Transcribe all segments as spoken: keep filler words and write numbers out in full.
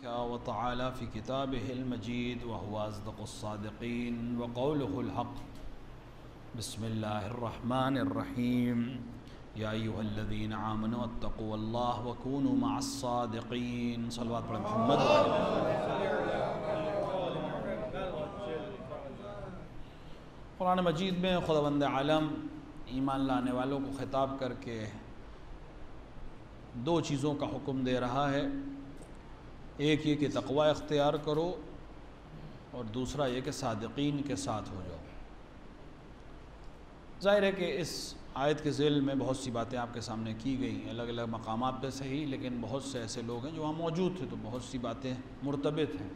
तबारक व तआला फ़ी किताबिहिल मजीद व हुवा अस्दक़ुस्सादिक़ीन व क़ौलुहुल हक़। बिस्मिल्लाहिर्रहमानिर्रहीम। या अय्युहल्लज़ीना आमनू अत्तक़ुल्लाह व कूनू मअस्सादिक़ीन। सल्लल्लाहु अलैहि मोहम्मद। कुरान मजीद में खुदावंद आलम ईमान लाने वालों को ख़िताब करके दो चीज़ों का हुक्म दे रहा है। एक ये कि तक़वा इख्तियार करो और दूसरा ये कि सादिक़ीन के साथ हो जाओ। ज़ाहिर है कि इस आयत के ज़िल में बहुत सी बातें आपके सामने की गई, अलग अलग मकामात पे सही, लेकिन बहुत से ऐसे लोग हैं जो वहाँ मौजूद थे तो बहुत सी बातें मुर्तबित हैं।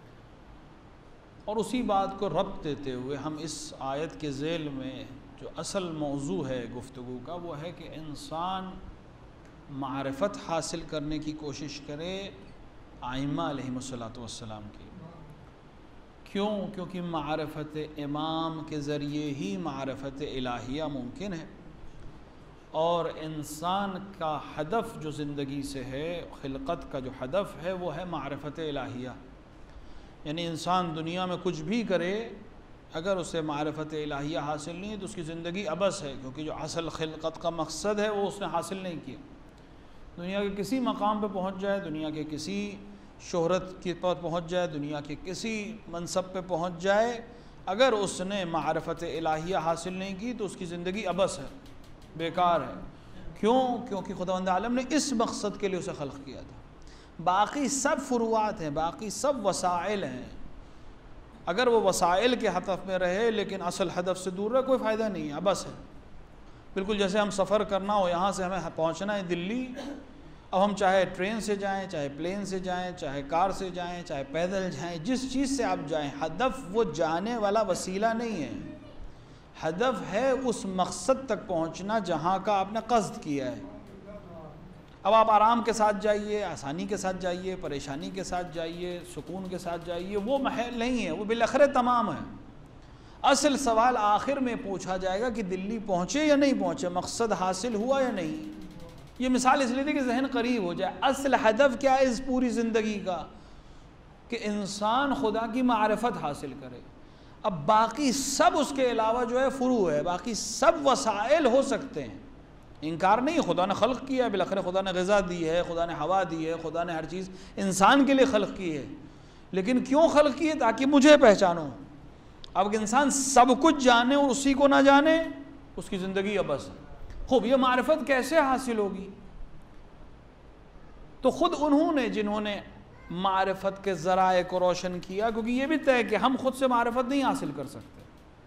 और उसी बात को रब्त देते हुए हम इस आयत के ज़िल में जो असल मौजू है गुफ्तगू का, वो है कि इंसान मारिफत हासिल करने की कोशिश करे आइम्मा अलैहिमुस्सलातु वस्सलाम की। क्यों? क्योंकि मारिफत इमाम के ज़रिए ही मारिफत इलाहिया मुमकिन है। और इंसान का हदफ जो ज़िंदगी से है, खिलकत का जो हदफ है, वो है मारिफत इलाहिया। यानी इंसान दुनिया में कुछ भी करे, अगर उसे मारिफत इलाहिया हासिल नहीं है तो उसकी ज़िंदगी अबस है, क्योंकि जो असल खिलकत का मकसद है वो उसने हासिल नहीं किया। दुनिया के किसी मकाम पर पहुँच जाए, दुनिया के किसी शोहरत के पर पहुँच जाए, दुनिया के किसी मनसब पे पहुँच जाए, अगर उसने मारिफत इलाहिया हासिल नहीं की तो उसकी ज़िंदगी अबस है, बेकार है। क्यों? क्योंकि खुदावंद आलम ने इस मकसद के लिए उसे खल्क़ किया था। बाकी सब फ़ुरुआत हैं, बाकी सब वसाइल हैं। अगर वो वसाइल के हदफ में रहे लेकिन असल हदफ से दूर रहे, कोई फ़ायदा नहीं है, अबस है। बिल्कुल जैसे हम सफ़र करना हो, यहाँ से हमें पहुँचना है दिल्ली, अब हम चाहे ट्रेन से जाएं, चाहे प्लेन से जाएं, चाहे कार से जाएं, चाहे पैदल जाएं, जिस चीज़ से आप जाएं, हदफ वो जाने वाला वसीला नहीं है। हदफ है उस मकसद तक पहुँचना जहाँ का आपने क़स्द किया है। अब आप आराम के साथ जाइए, आसानी के साथ जाइए, परेशानी के साथ जाइए, सुकून के साथ जाइए, वो महल नहीं है, वो बिलखरे तमाम है। असल सवाल आखिर में पूछा जाएगा कि दिल्ली पहुँचे या नहीं पहुँचे, मकसद हासिल हुआ या नहीं। ये मिसाल इसलिए थी कि जहन करीब हो जाए। असल हदफ क्या है इस पूरी ज़िंदगी का? कि इंसान खुदा की मारिफत हासिल करे। अब बाकी सब उसके अलावा जो है फ़ुरू है, बाकी सब वसाइल हो सकते हैं, इनकार नहीं। खुदा ने खल्क़ किया है, बिलखरे खुदा ने ग़िज़ा दी है, खुदा ने हवा दी है, खुदा ने हर चीज़ इंसान के लिए खल्क़ की है। लेकिन क्यों खल्क़ की है? ताकि मुझे पहचानो। अब इंसान सब कुछ जाने और उसी को ना जाने, उसकी ज़िंदगी अबस है। खूब, ये मारिफत कैसे हासिल होगी? तो ख़ुद उन्होंने जिन्होंने मारिफत के ज़राए को रोशन किया, क्योंकि ये भी तय कि हम खुद से मारिफत नहीं हासिल कर सकते।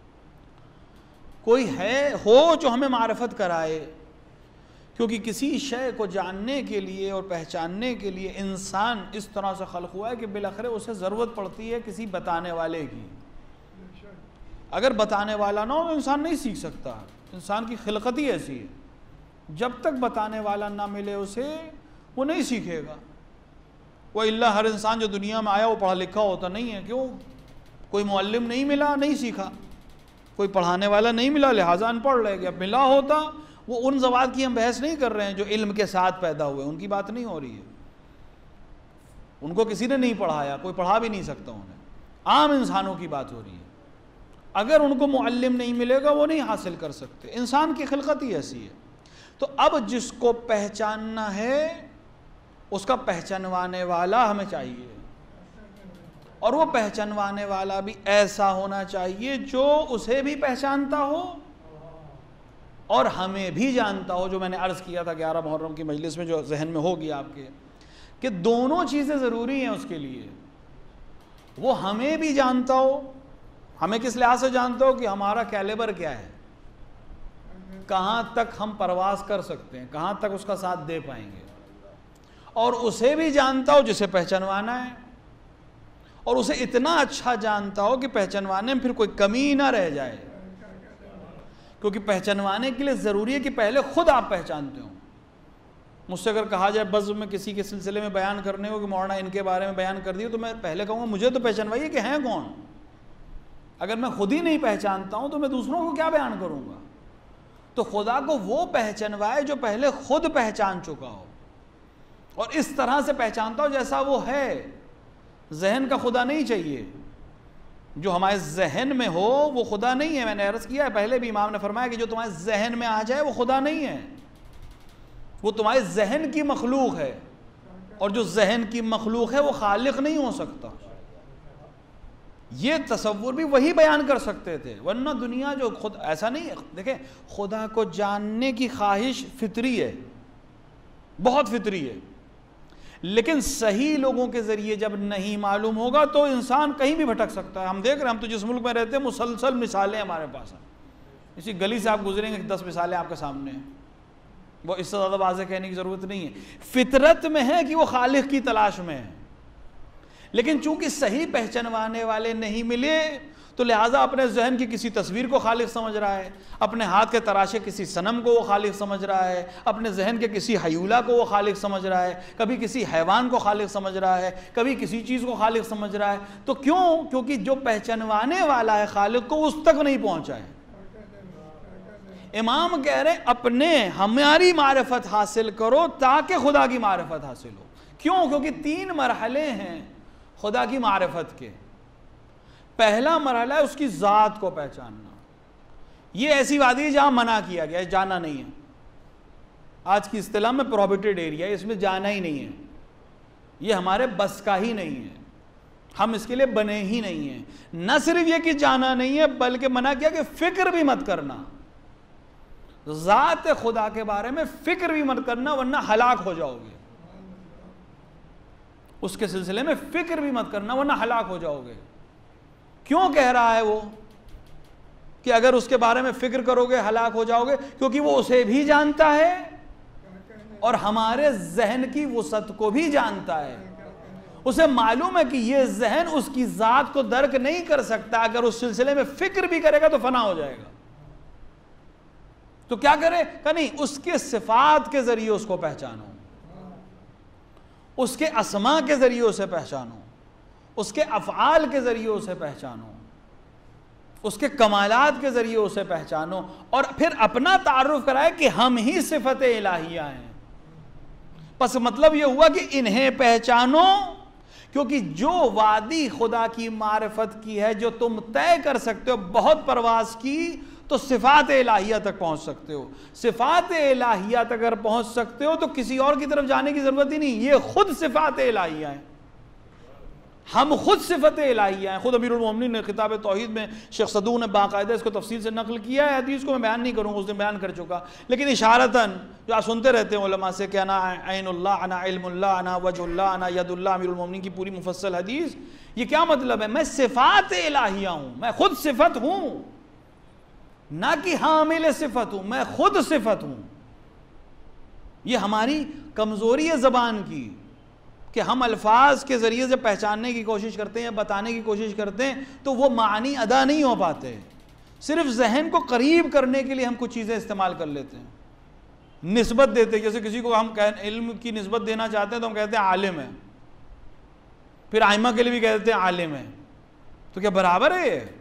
कोई है हो जो हमें मारिफत कराए, क्योंकि किसी शय को जानने के लिए और पहचानने के लिए इंसान इस तरह से खल्क़ हुआ है कि बिलखरे उसे ज़रूरत पड़ती है किसी बताने वाले की। अगर बताने वाला ना हो तो इंसान नहीं सीख सकता। इंसान की खिलकत ही ऐसी है, जब तक बताने वाला ना मिले उसे, वो नहीं सीखेगा। वह इल्ला हर इंसान जो दुनिया में आया वो पढ़ा लिखा होता नहीं है। क्यों? कोई मुअल्लिम नहीं मिला, नहीं सीखा। कोई पढ़ाने वाला नहीं मिला, लिहाजा अनपढ़ रह गया। मिला होता, वो उन ज़वात की हम बहस नहीं कर रहे हैं जो इल्म के साथ पैदा हुए, उनकी बात नहीं हो रही है। उनको किसी ने नहीं पढ़ाया, कोई पढ़ा भी नहीं सकता उन्हें। आम इंसानों की बात हो रही है। अगर उनको मुअल्लिम नहीं मिलेगा वो नहीं हासिल कर सकते। इंसान की खिलकत ही ऐसी है। तो अब जिसको पहचानना है उसका पहचानवाने वाला हमें चाहिए, और वो पहचानवाने वाला भी ऐसा होना चाहिए जो उसे भी पहचानता हो और हमें भी जानता हो। जो मैंने अर्ज़ किया था ग्यारह मुहर्रम की मजलिस में, जो जहन में होगी आपके, कि दोनों चीज़ें ज़रूरी हैं उसके लिए। वो हमें भी जानता हो, हमें किस लिहाज से जानता हो कि हमारा कैलिबर क्या है, कहाँ तक हम परवास कर सकते हैं, कहाँ तक उसका साथ दे पाएंगे। और उसे भी जानता हो जिसे पहचानवाना है, और उसे इतना अच्छा जानता हो कि पहचानवाने में फिर कोई कमी ना रह जाए। क्योंकि पहचानवाने के लिए ज़रूरी है कि पहले खुद आप पहचानते हो। मुझसे अगर कहा जाए बज़्म में किसी के सिलसिले में बयान करने को कि मौलाना इनके बारे में बयान कर दिए, तो मैं पहले कहूँगा मुझे तो पहचानवाइए कि हैं कौन। अगर मैं खुद ही नहीं पहचानता हूँ तो मैं दूसरों को क्या बयान करूँगा। तो खुदा को वो पहचानवाए जो पहले खुद पहचान चुका हो, और इस तरह से पहचानता हो जैसा वो है। जहन का खुदा नहीं चाहिए, जो हमारे जहन में हो वो खुदा नहीं है। मैंने अर्ज़ किया है पहले भी, इमाम ने फरमाया कि जो तुम्हारे जहन में आ जाए वो खुदा नहीं है, वो तुम्हारे जहन की मखलूक है, और जो जहन की मखलूक है वो खालिक नहीं हो सकता। ये तसव्वुर भी वही बयान कर सकते थे, वरना दुनिया जो खुद ऐसा नहीं है। देखें, खुदा को जानने की ख्वाहिश फितरी है, बहुत फितरी है, लेकिन सही लोगों के ज़रिए जब नहीं मालूम होगा तो इंसान कहीं भी भटक सकता है। हम देख रहे हैं, हम तो जिस मुल्क में रहते हैं मुसलसल मिसालें हमारे पास हैं। इसी गली से आप गुजरेंगे दस मिसालें आपके सामने हैं, वो इससे ज़्यादा वाज़ेह कहने की ज़रूरत नहीं है। फितरत में है कि वो खालिक की तलाश में है, लेकिन चूंकि सही पहचानवाने वाले नहीं मिले तो लिहाजा अपने जहन की किसी तस्वीर को खालिक समझ रहा है, अपने हाथ के तराशे किसी सनम को वो खालिक समझ रहा है, अपने जहन के किसी हयूला को वो खालिक समझ रहा है, कभी किसी हैवान को खालिक समझ रहा है, कभी किसी चीज़ को खालिक समझ रहा है। तो क्यों? क्योंकि जो पहचानवाने वाला है खालिक को, उस तक नहीं पहुँचा है। इमाम कह रहे हैं अपने हमारी मारिफत हासिल करो ताकि खुदा की मारिफत हासिल हो। क्यों? क्योंकि तीन मरहले हैं खुदा की मारिफत के। पहला मरहला है उसकी ज़ात को पहचानना। ये ऐसी वादी है जहाँ मना किया गया है, जाना नहीं है। आज की इस्तिलाह में प्रोहिबिटेड एरिया है, इसमें जाना ही नहीं है, ये हमारे बस का ही नहीं है, हम इसके लिए बने ही नहीं हैं। न सिर्फ ये कि जाना नहीं है, बल्कि मना किया कि फ़िक्र भी मत करना, ज़ात खुदा के बारे में फ़िक्र भी मत करना वरना हलाक हो जाओगे। उसके सिलसिले में फ़िक्र भी मत करना वरना हलाक हो जाओगे। क्यों कह रहा है वो कि अगर उसके बारे में फ़िक्र करोगे हलाक हो जाओगे? क्योंकि वो उसे भी जानता है और हमारे जहन की वसअत को भी जानता है। उसे मालूम है कि ये जहन उसकी ज़ात को दर्क नहीं कर सकता, अगर उस सिलसिले में फ़िक्र भी करेगा तो फना हो जाएगा। तो क्या करे? कहा नहीं, उसके सिफात के ज़रिए उसको पहचानो, उसके अस्मा के ज़रिए उसे पहचानो, उसके अफ़आल के ज़रिए उसे पहचानो, उसके कमालात के ज़रिए उसे पहचानो, और फिर अपना तारुफ कराए कि हम ही सिफत इलाहिया हैं। बस मतलब यह हुआ कि इन्हें पहचानो, क्योंकि जो वादी खुदा की मारिफत की है, जो तुम तय कर सकते हो बहुत परवास की, तो सिफात इलाहिया तक पहुंच सकते हो। सिफात इलाहिया तक अगर पहुंच सकते हो तो किसी और की तरफ जाने की ज़रूरत ही नहीं, ये खुद सिफात इलाहिया है, हम खुद सिफत इलाहिया हैं। खुद अमीरुल मोमिनीन ने किताब तौहीद में शेख सदू ने बाकायदा इसको तफसील से नकल किया है। हदीस को मैं बयान नहीं करूँगा, उस दिन बयान कर चुका, लेकिन इशारतन जो आप सुनते रहते हैं उलमा से कि अना ऐनुल्लाह, अना इल्मुल्लाह, अना वजहुल्लाह, अना यदुल्लाह, अमीरुल मोमिनीन की पूरी मुफस्सल हदीस। ये क्या मतलब है? मैं सिफात इलाहिया हूँ, मैं खुद सिफत हूँ, ना कि हामिल सिफत हूँ, मैं खुद सिफत हूँ। ये हमारी कमज़ोरी है ज़बान की कि हम अल्फाज के ज़रिए से पहचानने की कोशिश करते हैं, बताने की कोशिश करते हैं, तो वो मानी अदा नहीं हो पाते। सिर्फ जहन को करीब करने के लिए हम कुछ चीज़ें इस्तेमाल कर लेते हैं, निस्बत देते हैं। जैसे किसी को हम कह इल्म की निस्बत देना चाहते हैं तो हम कहते हैं आलिम है, फिर आइमा के लिए भी कहते हैं आलिम है। तो क्या बराबर है? ये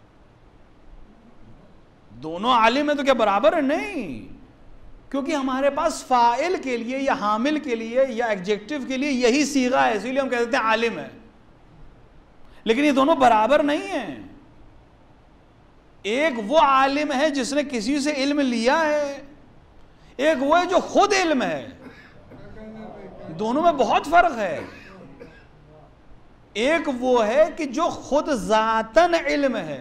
दोनों आलिम है तो क्या बराबर है? नहीं, क्योंकि हमारे पास फ़ाइल के लिए या हामिल के लिए या एडजेक्टिव के लिए यही सीगा है, इसीलिए हम कहते हैं आलिम है। लेकिन ये दोनों बराबर नहीं है। एक वो आलिम है जिसने किसी से इल्म लिया है, एक वो है जो खुद इल्म है। दोनों में बहुत फर्क है। एक वो है कि जो खुद ज़ातन इल्म है।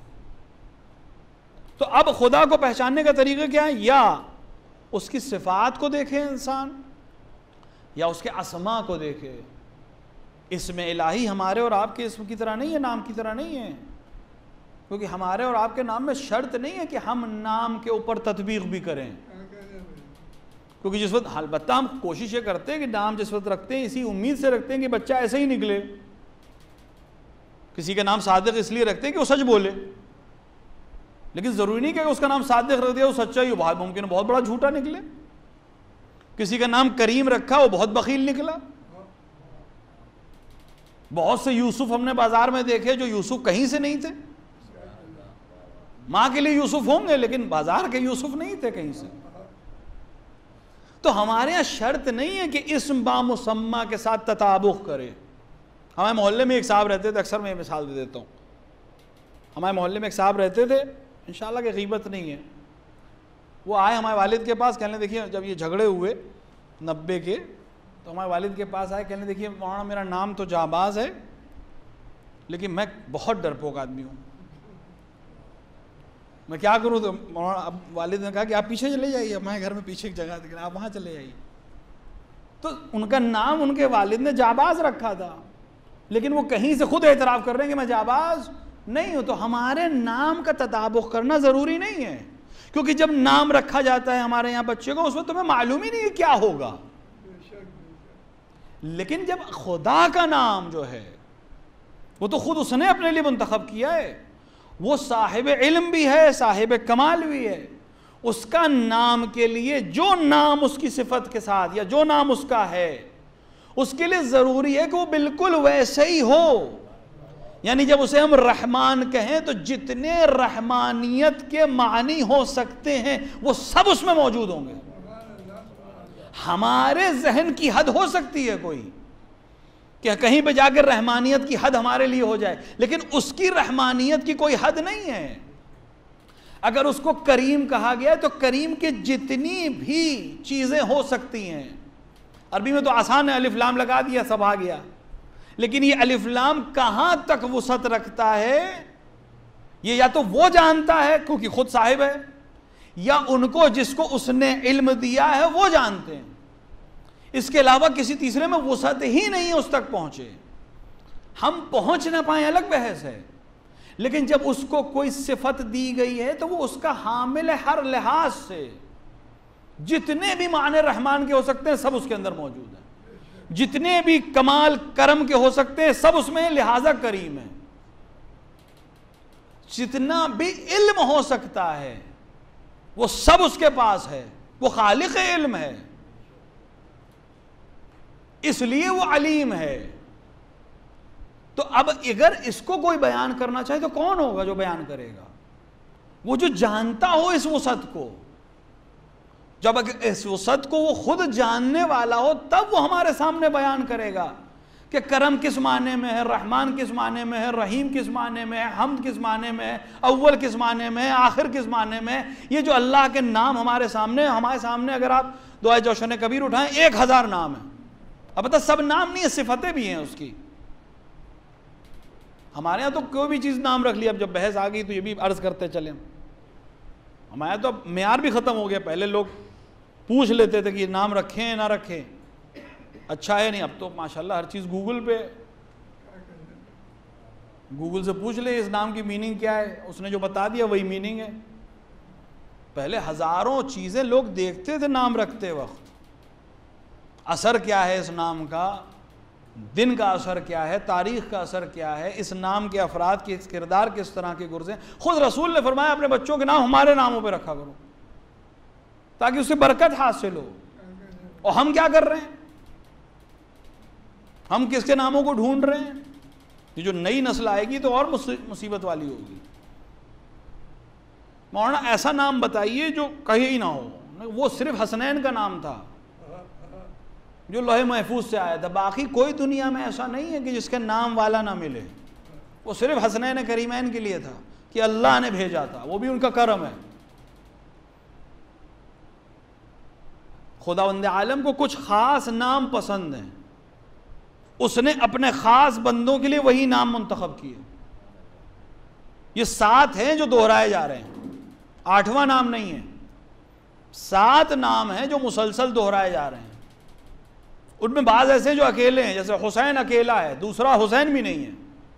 तो अब खुदा को पहचानने का तरीका क्या है? या उसकी सिफात को देखे इंसान, या उसके अस्मा को देखे। इसमें इलाही हमारे और आपके इसम की तरह नहीं है, नाम की तरह नहीं है, क्योंकि हमारे और आपके नाम में शर्त नहीं है कि हम नाम के ऊपर तत्बीक भी करें। क्योंकि जिस वक्त अलबत्ता हम कोशिश ये करते हैं कि नाम जिस वक्त रखते हैं इसी उम्मीद से रखते हैं कि बच्चा ऐसे ही निकले। किसी का नाम सादिक इसलिए रखते हैं कि वो सच बोले, लेकिन ज़रूरी नहीं कि उसका नाम सादिक रख दिया वो सच्चा ही, बहुत मुमकिन है बहुत बड़ा झूठा निकले। किसी का नाम करीम रखा वो बहुत बखील निकला। बहुत से यूसुफ हमने बाजार में देखे जो यूसुफ कहीं से नहीं थे। माँ के लिए यूसुफ होंगे लेकिन बाजार के यूसुफ नहीं थे कहीं से। तो हमारे यहाँ शर्त नहीं है कि इस्म बामुसम्मा के साथ तताबुक करे, हमारे मोहल्ले में एक साहब रहते थे, अक्सर मैं मिसाल दे देता हूँ। हमारे मोहल्ले में एक साहब रहते थे, इंशाल्लाह की गीबत नहीं है। वो आए हमारे वालिद के पास, कहने देखिए जब ये झगड़े हुए नब्बे के, तो हमारे वालिद के पास आए, कहने देखिए मौलाना मेरा नाम तो जाबाज है, लेकिन मैं बहुत डरपोक आदमी हूँ, मैं क्या करूँ। तो मौलाना अब वालिद ने कहा कि आप पीछे चले जाइए, हमारे घर में पीछे एक जगह दिख रहा है, आप वहाँ चले जाइए। तो उनका नाम उनके वालिद ने जाबाज रखा था, लेकिन वो कहीं से खुद एतराफ़ कर रहे हैं कि मैं जाबाज नहीं हूँ। तो हमारे नाम का तताबुक करना ज़रूरी नहीं है, क्योंकि जब नाम रखा जाता है हमारे यहाँ बच्चे को, उस वक्त तुम्हें मालूम ही नहीं है क्या होगा। लेकिन जब खुदा का नाम जो है वो तो खुद उसने अपने लिए मुंतखब किया है, वो साहिब इल्म भी है, साहिब कमाल भी है। उसका नाम के लिए जो नाम उसकी सिफत के साथ या जो नाम उसका है, उसके लिए ज़रूरी है कि वो बिल्कुल वैसे ही हो। यानी जब उसे हम रहमान कहें तो जितने रहमानियत के मानी हो सकते हैं वो सब उसमें मौजूद होंगे। हमारे जहन की हद हो सकती है कोई कि कहीं पे जाकर रहमानियत की हद हमारे लिए हो जाए, लेकिन उसकी रहमानियत की कोई हद नहीं है। अगर उसको करीम कहा गया तो करीम के जितनी भी चीज़ें हो सकती हैं, अरबी में तो आसान है, अलिफ लाम लगा दिया सब आ गया, लेकिन ये अलिफ लाम कहाँ तक वसअत रखता है ये या तो वो जानता है क्योंकि खुद साहिब है, या उनको जिसको उसने इल्म दिया है वो जानते हैं। इसके अलावा किसी तीसरे में वसअत ही नहीं उस तक पहुंचे। हम पहुंच ना पाए अलग बहस है, लेकिन जब उसको कोई सिफत दी गई है तो वो उसका हामिल है हर लिहाज से। जितने भी माने रहमान के हो सकते हैं सब उसके अंदर मौजूद है, जितने भी कमाल करम के हो सकते हैं सब उसमें, लिहाजा करीम है। जितना भी इल्म हो सकता है वो सब उसके पास है, वो खालिक इल्म है, इसलिए वो अलीम है। तो अब अगर इसको कोई बयान करना चाहे तो कौन होगा जो बयान करेगा? वो जो जानता हो इस वसअत को। जब इस वसअत को वो खुद जानने वाला हो तब वो हमारे सामने बयान करेगा कि करम किस माने में है, रहमान किस माने में है, रहीम किस माने में है, हम्द किस माने में है, अव्वल किस माने में है, आखिर किस माने में है। ये जो अल्लाह के नाम हमारे सामने हमारे सामने अगर आप दुआए जौशन कबीर उठाएं, एक हज़ार नाम है। अब बता सब नाम नहीं है, सिफतें भी हैं उसकी। हमारे यहाँ तो कोई भी चीज़ नाम रख लिया, अब जब बहस आ गई तो ये भी अर्ज़ करते चले। हमारे यहाँ तो मेयार भी ख़त्म हो गया, पहले लोग पूछ लेते थे कि नाम रखें ना रखें, अच्छा है नहीं। अब तो माशाल्लाह हर चीज़ गूगल पे, गूगल से पूछ ले इस नाम की मीनिंग क्या है, उसने जो बता दिया वही मीनिंग है। पहले हज़ारों चीज़ें लोग देखते थे नाम रखते वक्त, असर क्या है इस नाम का, दिन का असर क्या है, तारीख़ का असर क्या है, इस नाम के अफराद के किरदार किस तरह के गुर्जे। खुद रसूल ने फरमाया अपने बच्चों के नाम हमारे नामों पे रखा करो ताकि उससे बरकत हासिल हो। और हम क्या कर रहे हैं? हम किसके नामों को ढूंढ रहे हैं? ये जो नई नस्ल आएगी तो और मुसीबत वाली होगी। मौलाना ऐसा नाम बताइए जो कहीं ही ना हो। वो सिर्फ हसनैन का नाम था जो लोहे महफूज से आया था, बाकी कोई दुनिया में ऐसा नहीं है कि जिसके नाम वाला ना मिले। वो सिर्फ हसनैन करीमैन के लिए था कि अल्लाह ने भेजा था, वो भी उनका करम है। खुदावंद आलम को कुछ ख़ास नाम पसंद हैं, उसने अपने ख़ास बंदों के लिए वही नाम मुंतखब किए। ये सात हैं जो दोहराए जा रहे हैं, आठवां नाम नहीं है, सात नाम हैं जो मुसलसल दोहराए जा रहे हैं। उनमें बाज़ ऐसे जो अकेले हैं, जैसे हुसैन अकेला है, दूसरा हुसैन भी नहीं है।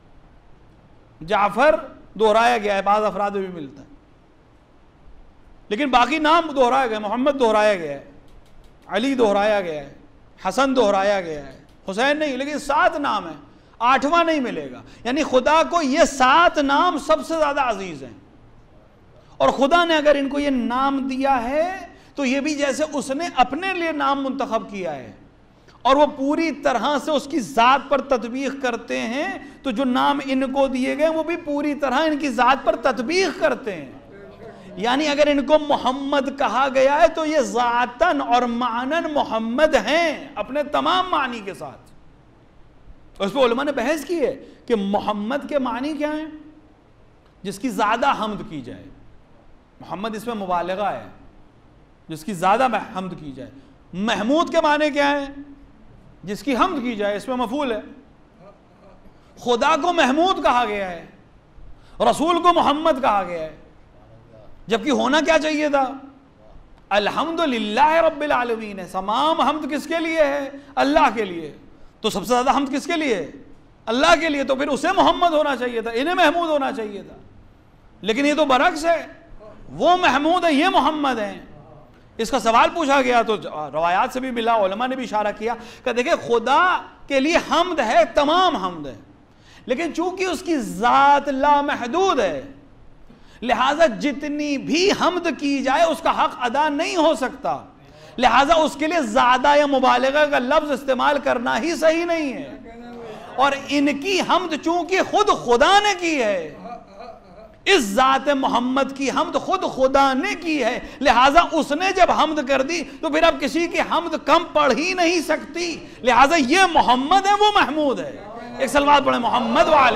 जाफ़र दोहराया गया है, बाज़ अफराद में भी मिलता है, लेकिन बाकी नाम दोहराया गया। मोहम्मद दोहराया गया है, अली दोहराया गया है, हसन दोहराया गया है, हुसैन नहीं, लेकिन सात नाम है, आठवां नहीं मिलेगा। यानी खुदा को ये सात नाम सबसे ज़्यादा अजीज़ हैं। और खुदा ने अगर इनको ये नाम दिया है तो ये भी जैसे उसने अपने लिए नाम मुंतखब किया है और वो पूरी तरह से उसकी ज़ात पर तत्बीक करते हैं, तो जो नाम इनको दिए गए वो भी पूरी तरह इनकी ज़ात पर तत्बीक करते हैं। यानी अगर इनको मोहम्मद कहा गया है तो ये ज़ातन और मानन मोहम्मद हैं अपने तमाम मानी के साथ। उस पर उलमा ने बहस की है कि मोहम्मद के मानी क्या है, जिसकी ज़्यादा हमद की जाए। मोहम्मद इसमें मुबालगा है, जिसकी ज़्यादा हमद की जाए। महमूद के माने क्या है, जिसकी हमद की जाए, इसमें मफूल है। खुदा को महमूद कहा गया है, रसूल को मोहम्मद कहा गया है, जबकि होना क्या चाहिए था, अल्हम्दुलिल्लाह रब्बिल आलमीन है। तमाम हमद किसके लिए है, अल्लाह के लिए। तो सबसे ज़्यादा हमद किसके लिए है, अल्लाह के लिए। तो फिर उसे मोहम्मद होना चाहिए था, इन्हें महमूद होना चाहिए था। लेकिन ये तो बरक्स है, वो महमूद है, ये मोहम्मद हैं। इसका सवाल पूछा गया तो रवायात से भी मिला, उलमा ने भी इशारा किया कि देखिए खुदा के लिए हमद है, तमाम हमद है, लेकिन चूंकि उसकी ज़ात लामहदूद है, लिहाजा जितनी भी हमद की जाए उसका हक अदा नहीं हो सकता। लिहाजा उसके लिए ज़्यादा या मुबालगा का लफ्ज़ इस्तेमाल करना ही सही नहीं है। और इनकी हमद चूंकि खुद खुदा ने की है, इस ज़ात मोहम्मद की हमद खुद खुदा ने की है, लिहाजा उसने जब हमद कर दी तो फिर अब किसी की हमद कम पढ़ ही नहीं सकती। लिहाजा ये मोहम्मद है, वो महमूद है। एक सलवात पढ़े, मोहम्मद वाले।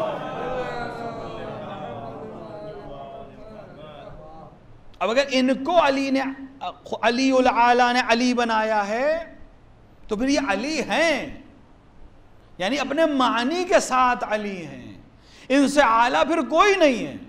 अब अगर इनको अली ने, अली उल आला ने अली बनाया है, तो फिर ये अली हैं, यानी अपने मानी के साथ अली हैं, इनसे आला फिर कोई नहीं है।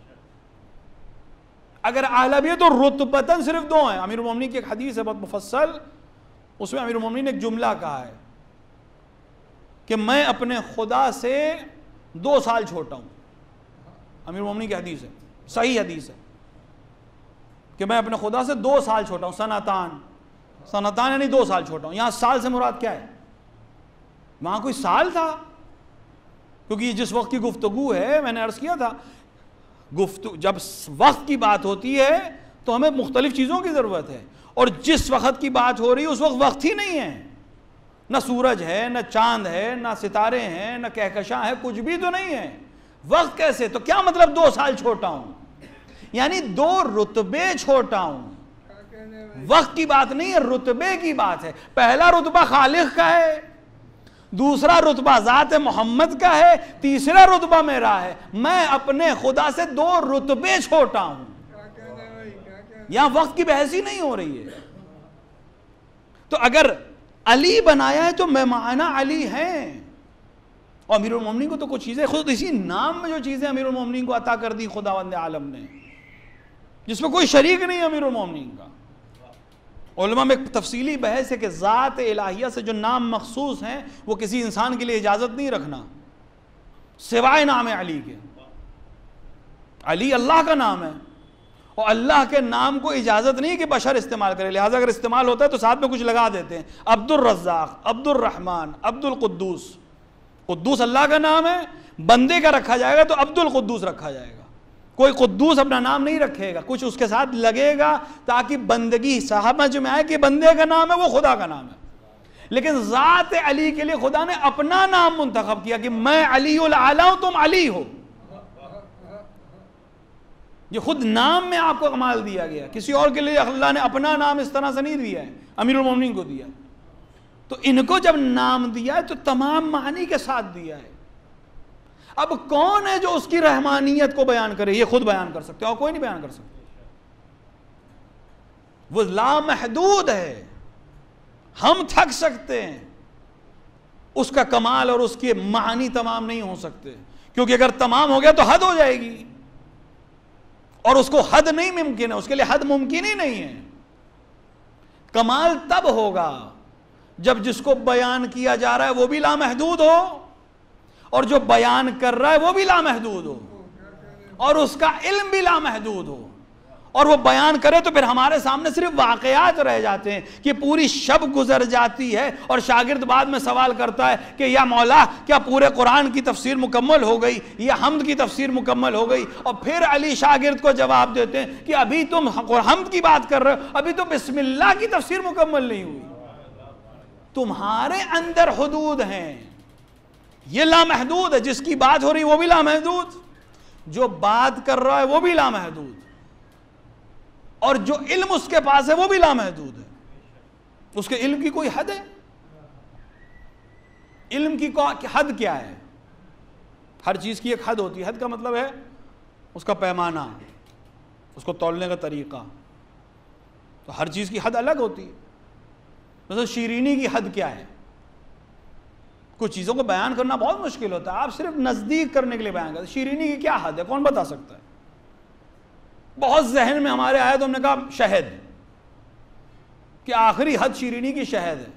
अगर आला भी है तो रुतबतन सिर्फ दो हैं। अमीरुल मोमिनीन की एक हदीस है बहुत मुफस्सल, उसमें अमीरुल मोमिनीन ने एक जुमला कहा है कि मैं अपने खुदा से दो साल छोटा हूं। अमीरुल मोमिनीन की हदीस है, सही हदीस है कि मैं अपने खुदा से दो साल छोटा हूं। सनातान, सनातान यानी दो साल छोटा हूं। यहां साल से मुराद क्या है, वहां कोई साल था, क्योंकि जिस वक्त की गुफ्तगू है, मैंने अर्ज किया था, गुफ्तगू जब वक्त की बात होती है तो हमें मुख्तलिफ चीज़ों की ज़रूरत है, और जिस वक्त की बात हो रही है उस वक्त वक्त ही नहीं है, न सूरज है, न चांद है, न सितारे हैं, न कहकशां है, कुछ भी तो नहीं है। वक्त कैसे, तो क्या मतलब दो साल छोटा हूं, यानी दो रुतबे छोटा हूं। वक्त की बात नहीं है, रुतबे की बात है। पहला रुतबा खालिक का है, दूसरा रुतबा ज़ात मोहम्मद का है, तीसरा रुतबा मेरा है। मैं अपने खुदा से दो रुतबे छोटा हूं। यहां वक्त की बहस ही नहीं हो रही है। तो अगर अली बनाया है तो मैं माना अली हैं। और अमीरुल मोमिनीन को तो कुछ चीजें खुद इसी नाम में जो चीजें अमीरुल मोमिनीन को अता कर दी खुदावंद आलम ने, जिसमें कोई शरीक नहीं अमीरुल मोमिनीन का। उलमा में एक तफसीली बहस है कि ज़ात इलाहिया से जो नाम मखसूस हैं वो किसी इंसान के लिए इजाज़त नहीं रखना सिवाय नाम अली के। अली अल्लाह का नाम है और अल्लाह के नाम को इजाज़त नहीं कि बशर इस्तेमाल करे, लिहाजा अगर इस्तेमाल होता है तो साथ में कुछ लगा देते हैं, अब्दुल रज़्ज़ाक़, अब्दुल रहमान, अब्दुल कुद्दूस। कुद्दूस अल्लाह का नाम है, बंदे का रखा जाएगा तो अब्दुल कुद्दूस रखा जाएगा। कोई कुद्दूस अपना नाम नहीं रखेगा, कुछ उसके साथ लगेगा ताकि बंदगी समझ में आए कि बंदे का नाम है वो खुदा का नाम है। लेकिन ज़ात अली के लिए खुदा ने अपना नाम मुंतखब किया कि मैं अली उल आला हूं, तुम अली हो। ये खुद नाम में आपको कमाल दिया गया, किसी और के लिए अल्लाह ने अपना नाम इस तरह से नहीं दिया है, अमीरुल मोमिनीन को दिया। तो इनको जब नाम दिया है तो तमाम मानी के साथ दिया है। अब कौन है जो उसकी रहमानियत को बयान करे, ये खुद बयान कर सकते और कोई नहीं बयान कर सकता। वो लामहदूद है, हम थक सकते हैं, उसका कमाल और उसके मानी तमाम नहीं हो सकते, क्योंकि अगर तमाम हो गया तो हद हो जाएगी और उसको हद नहीं मुमकिन है, उसके लिए हद मुमकिन ही नहीं है। कमाल तब होगा जब जिसको बयान किया जा रहा है वो भी लामहदूद हो और जो बयान कर रहा है वो भी लामहदूद हो और उसका इल्म भी लामहदूद हो और वो बयान करे तो फिर हमारे सामने सिर्फ वाकयात रह जाते हैं कि पूरी शब गुजर जाती है और शागिर्द बाद में सवाल करता है कि या मौला क्या पूरे कुरान की तफसीर मुकम्मल हो गई या हम्द की तफसीर मुकम्मल हो गई। और फिर अली शागिर्द को जवाब देते हैं कि अभी तुम हम्द की बात कर रहे हो, अभी तो बिस्मिल्लाह की तफसीर मुकम्मल नहीं हुई। तुम्हारे अंदर हुदूद हैं, ये लामहदूद है, जिसकी बात हो रही है वो भी लामहदूद, जो बात कर रहा है वो भी लामहदूद और जो इल्म उसके पास है वो भी लामहदूद है। उसके इल्म की कोई हद है? इल्म की हद क्या है? हर चीज़ की एक हद होती है। हद का मतलब है उसका पैमाना, उसको तौलने का तरीका। तो हर चीज़ की हद अलग होती है। जैसे शीरीनी की हद क्या है? कुछ चीज़ों को बयान करना बहुत मुश्किल होता है, आप सिर्फ नज़दीक करने के लिए बयान करते। शीरीनी की क्या हद है, कौन बता सकता है? बहुत जहन में हमारे आया तो हमने कहा शहद, कि आखिरी हद शीरीनी की शहद है।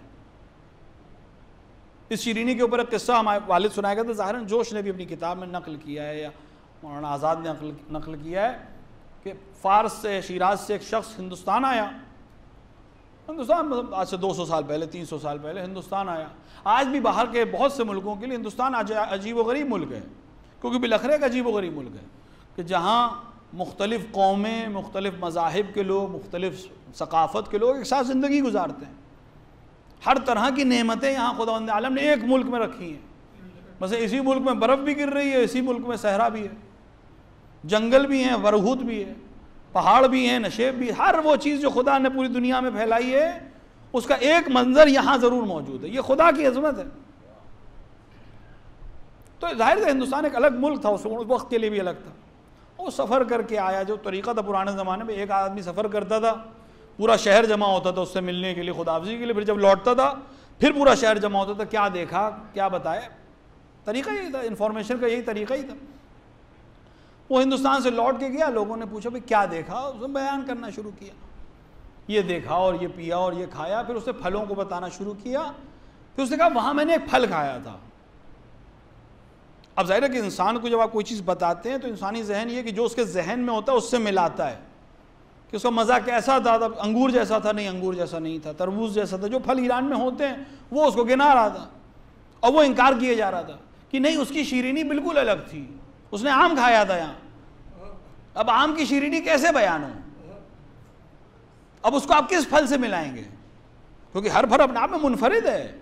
इस शीरीनी के ऊपर एक किस्सा हमारे वालिद सुनाया गया था, ज़ाहिरन जोश ने भी अपनी किताब में नकल किया है या मौलाना आज़ाद ने नकल नकल किया है कि फ़ारस से, शिराज से एक शख्स हिंदुस्तान आया। हिंदुस्तान मतलब आज से दो सौ साल पहले, तीन सौ साल पहले हिंदुस्तान आया। आज भी बाहर के बहुत से मुल्कों के लिए हिंदुस्तान आज अजीब व गरीब मुल्क है, क्योंकि बिलखरे एक अजीब व गरीब मुल्क है कि जहाँ मुख्तलिफ़ कौमें, मुख्तलिफ़ मज़ाहिब के लोग, मुख्तलिफ़ सकाफ़त के लोग एक साथ ज़िंदगी गुजारते हैं। हर तरह की नेमतें यहाँ खुदावंद आलम ने एक मुल्क में रखी हैं। बस इसी मुल्क में बर्फ़ भी गिर रही है, इसी मुल्क में सहरा भी है, जंगल भी हैं, वरहूत भी है, पहाड़ भी हैं, नशेब भी। हर वो चीज़ जो खुदा ने पूरी दुनिया में फैलाई है उसका एक मंजर यहाँ ज़रूर मौजूद है। ये खुदा की अज़मत है। तो जाहिर है हिंदुस्तान एक अलग मुल्क था, उस वक्त के लिए भी अलग था। वो सफ़र करके आया, जो तरीक़ा था पुराने ज़माने में, एक आदमी सफ़र करता था, पूरा शहर जमा होता था उससे मिलने के लिए, खुदावजी के लिए। फिर जब लौटता था फिर पूरा शहर जमा होता था, क्या देखा क्या बताया, तरीक़ा यही था, इन्फॉर्मेशन का यही तरीक़ा ही था। वो हिंदुस्तान से लौट के गया, लोगों ने पूछा भाई क्या देखा, उसने बयान करना शुरू किया, ये देखा और ये पिया और ये खाया। फिर उसने फलों को बताना शुरू किया। फिर उसने कहा वहाँ मैंने एक फल खाया था। अब जाहिर है कि इंसान को जब आप कोई चीज़ बताते हैं तो इंसानी जहन ये कि जो उसके जहन में होता है उससे मिलाता है कि उसका मज़ा कैसा था। तब अंगूर जैसा था, नहीं अंगूर जैसा नहीं था, तरबूज जैसा था, जो फल ईरान में होते हैं वो उसको गिना रहा था और वो इनकार किए जा रहा था कि नहीं उसकी शीरीनी बिल्कुल अलग थी। उसने आम खाया था यहाँ, अब आम की शीरीनी कैसे बयान हो? अब उसको आप किस फल से मिलाएंगे? क्योंकि हर फल अपने आप में मुनफरिद है।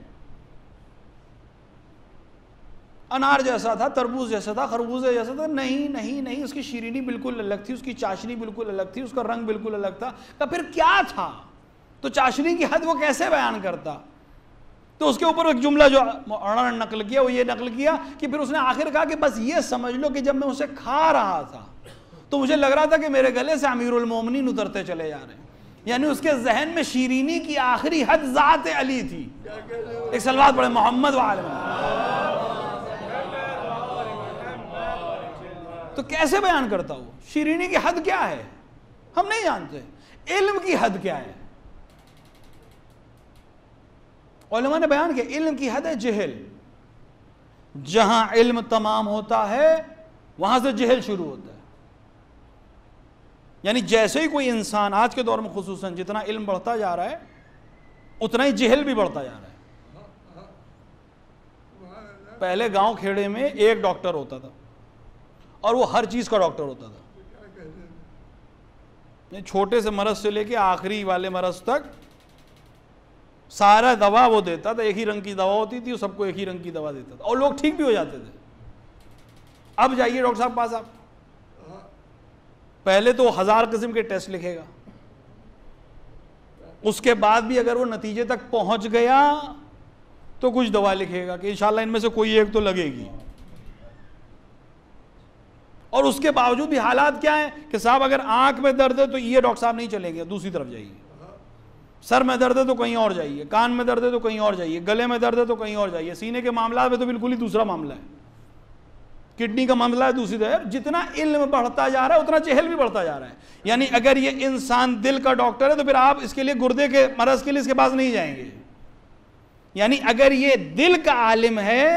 अनार जैसा था, तरबूज जैसा था, खरबूजे जैसा था, नहीं नहीं नहीं, उसकी शीरीनी बिल्कुल अलग थी, उसकी चाशनी बिल्कुल अलग थी, उसका रंग बिल्कुल अलग था। तो फिर क्या था? तो चाशनी की हद वो कैसे बयान करता? तो उसके ऊपर एक जुमला जो उन्होंने नकल किया वो ये नकल किया कि फिर उसने आखिर कहा कि बस ये समझ लो कि जब मैं उसे खा रहा था तो मुझे लग रहा था कि मेरे गले से अमीरुल मोमिनीन उतरते चले जा रहे हैं। यानी उसके जहन में शीरीनी की आखिरी हद ज़ात अली थी। एक सलवात पढ़े मोहम्मद वाले। तो कैसे बयान करता हूँ? शीरीनी की हद क्या है हम नहीं जानते। इल्म की हद क्या है? उलमा ने बयान किया इल्म की हद है जहल। जहां इल्म तमाम होता है वहां से जहल शुरू होता है। यानी जैसे ही कोई इंसान आज के दौर में खुसूसन जितना इल्म बढ़ता जा रहा है उतना ही जहल भी बढ़ता जा रहा है। पहले गांव खेड़े में एक डॉक्टर होता था और वो हर चीज का डॉक्टर होता था। छोटे से मरज से लेके आखिरी वाले मरज तक सारा दवा वो देता था। एक ही रंग की दवा होती थी, सबको एक ही रंग की दवा देता था और लोग ठीक भी हो जाते थे। अब जाइए डॉक्टर साहब पास, आप पहले तो हजार किस्म के टेस्ट लिखेगा, उसके बाद भी अगर वो नतीजे तक पहुंच गया तो कुछ दवा लिखेगा कि इंशाल्लाह इनमें से कोई एक तो लगेगी। और उसके बावजूद भी हालात क्या है कि साहब अगर आंख में दर्द है तो ये डॉक्टर साहब नहीं चलेंगे, दूसरी तरफ जाइए। सर में दर्द है तो कहीं और जाइए, कान में दर्द है तो कहीं और जाइए, गले में दर्द है तो कहीं और जाइए, सीने के मामला में तो बिल्कुल ही दूसरा मामला है, किडनी का मामला है दूसरी तरफ। जितना इल्म बढ़ता जा रहा है उतना जहल भी बढ़ता जा रहा है। यानी अगर ये इंसान दिल का डॉक्टर है तो फिर आप इसके लिए गुर्दे के मरज के लिए इसके पास नहीं जाएंगे। यानी अगर ये दिल का आलिम है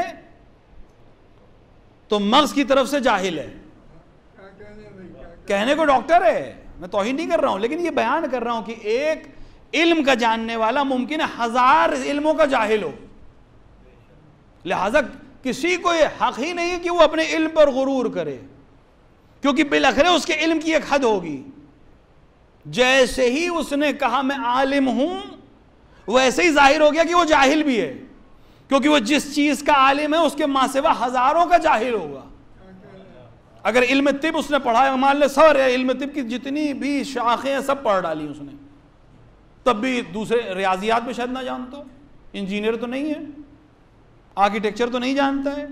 तो मग़ज़ की तरफ से जाहिल है। कहने को डॉक्टर है, मैं तौहीन नहीं कर रहा हूं, लेकिन ये बयान कर रहा हूं कि एक इल्म का जानने वाला मुमकिन है हजार इल्मों का जाहिल हो। लिहाजा किसी को ये हक ही नहीं है कि वो अपने इल्म पर गुरूर करे, क्योंकि बिलखरे उसके इल्म की एक हद होगी। जैसे ही उसने कहा मैं आलिम हूं वैसे ही जाहिर हो गया कि वो जाहिल भी है, क्योंकि वो जिस चीज का आलिम है उसके मां सिवा हजारों का जाहिल होगा। अगर इल्म तिब उसने पढ़ा है, मान ले सर इल्म तिब की जितनी भी शाखें हैं सब पढ़ डाली उसने, तब भी दूसरे रियाजियात में शायद ना जानता हो, इंजीनियर तो नहीं है, आर्किटेक्चर तो नहीं जानता है,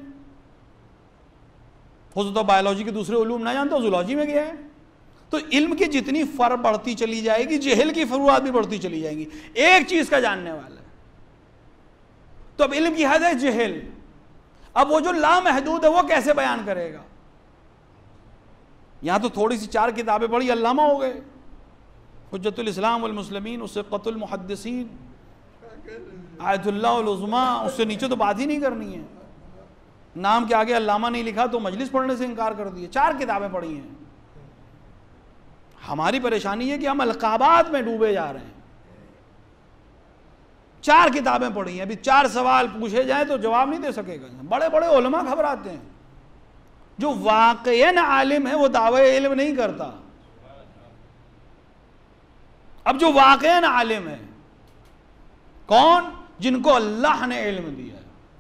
हो सकता है बायोलॉजी के दूसरे उलूम ना जानता हो, जूलॉजी में गया है। तो इल्म की जितनी फर बढ़ती चली जाएगी, जहल की फरुआत भी बढ़ती चली जाएंगी। एक चीज का जानने वाला है, तो अब इल्म की हद है जहल। अब वो जो लामहदूद है वो कैसे बयान करेगा? यहां तो थोड़ी सी चार किताबें पढ़ी, अल्लामा हो गए, हुज्जतुल इस्लाम वल मुस्लिमीन, उससे क़तुल मुहद्दिसीन, आयतुल्लाह उल उज़्मा, उससे नीचे तो बात ही नहीं करनी है। नाम के आगे अल्लामा नहीं लिखा तो मजलिस पढ़ने से इनकार कर दिए। चार किताबें पढ़ी हैं। हमारी परेशानी है कि हम अलकाबात में डूबे जा रहे हैं। चार किताबें पढ़ी हैं, अभी चार सवाल पूछे जाएं तो जवाब नहीं दे सकेगा। बड़े बड़े उलमा घबराते हैं। जो वाक़ईन आलिम है वो दावे इल्म नहीं करता। अब जो वाक़ईन आलिम है कौन? जिनको अल्लाह ने इल्म दिया है,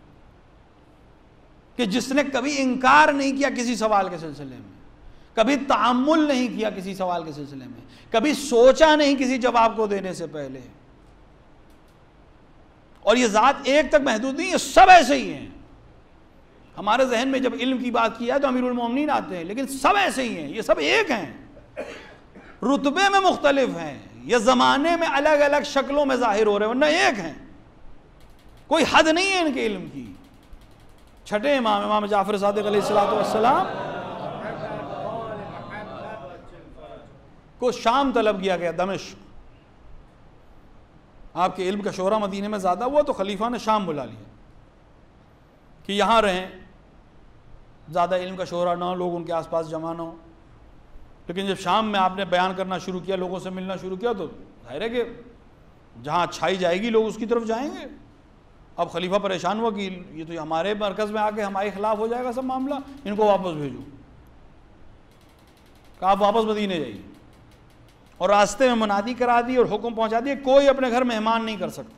कि जिसने कभी इंकार नहीं किया किसी सवाल के सिलसिले में, कभी तामुल नहीं किया किसी सवाल के सिलसिले में, कभी सोचा नहीं किसी जवाब को देने से पहले। और ये ज़ात एक तक महदूद नहीं है, सब ऐसे ही हैं। हमारे जहन में जब इल्म की बात की है तो अमीरुल मोमिनीन आते हैं, लेकिन सब ऐसे ही हैं। ये सब एक हैं, रुतबे में मुख्तलिफ हैं, ये ज़माने में अलग अलग शक्लों में जाहिर हो रहे हैं, वरना एक हैं। कोई हद नहीं है इनके इल्म की। छठे इमाम इमाम जाफर सादिक अलैहिस्सलातु वस्सलाम को शाम तलब किया गया, दमिश्क। आपके इल्म का शोरा मदीने में ज़्यादा हुआ तो खलीफा ने शाम बुला लिया कि यहाँ रहें, ज़्यादा इल्म का शोरा ना हो, लोग उनके आसपास जमा ना हो। लेकिन जब शाम में आपने बयान करना शुरू किया, लोगों से मिलना शुरू किया, तो जाहिर है कि जहाँ अच्छाई जाएगी लोग उसकी तरफ जाएंगे। अब खलीफा परेशान हुआ कि ये तो हमारे मरकज़ में आके हमारे खिलाफ हो जाएगा सब मामला, इनको वापस भेजो। कहा आप वापस मदीने जाइए। और रास्ते में मुनादी करा दी और हुक्म पहुंचा दिए, कोई अपने घर मेहमान नहीं कर सकता।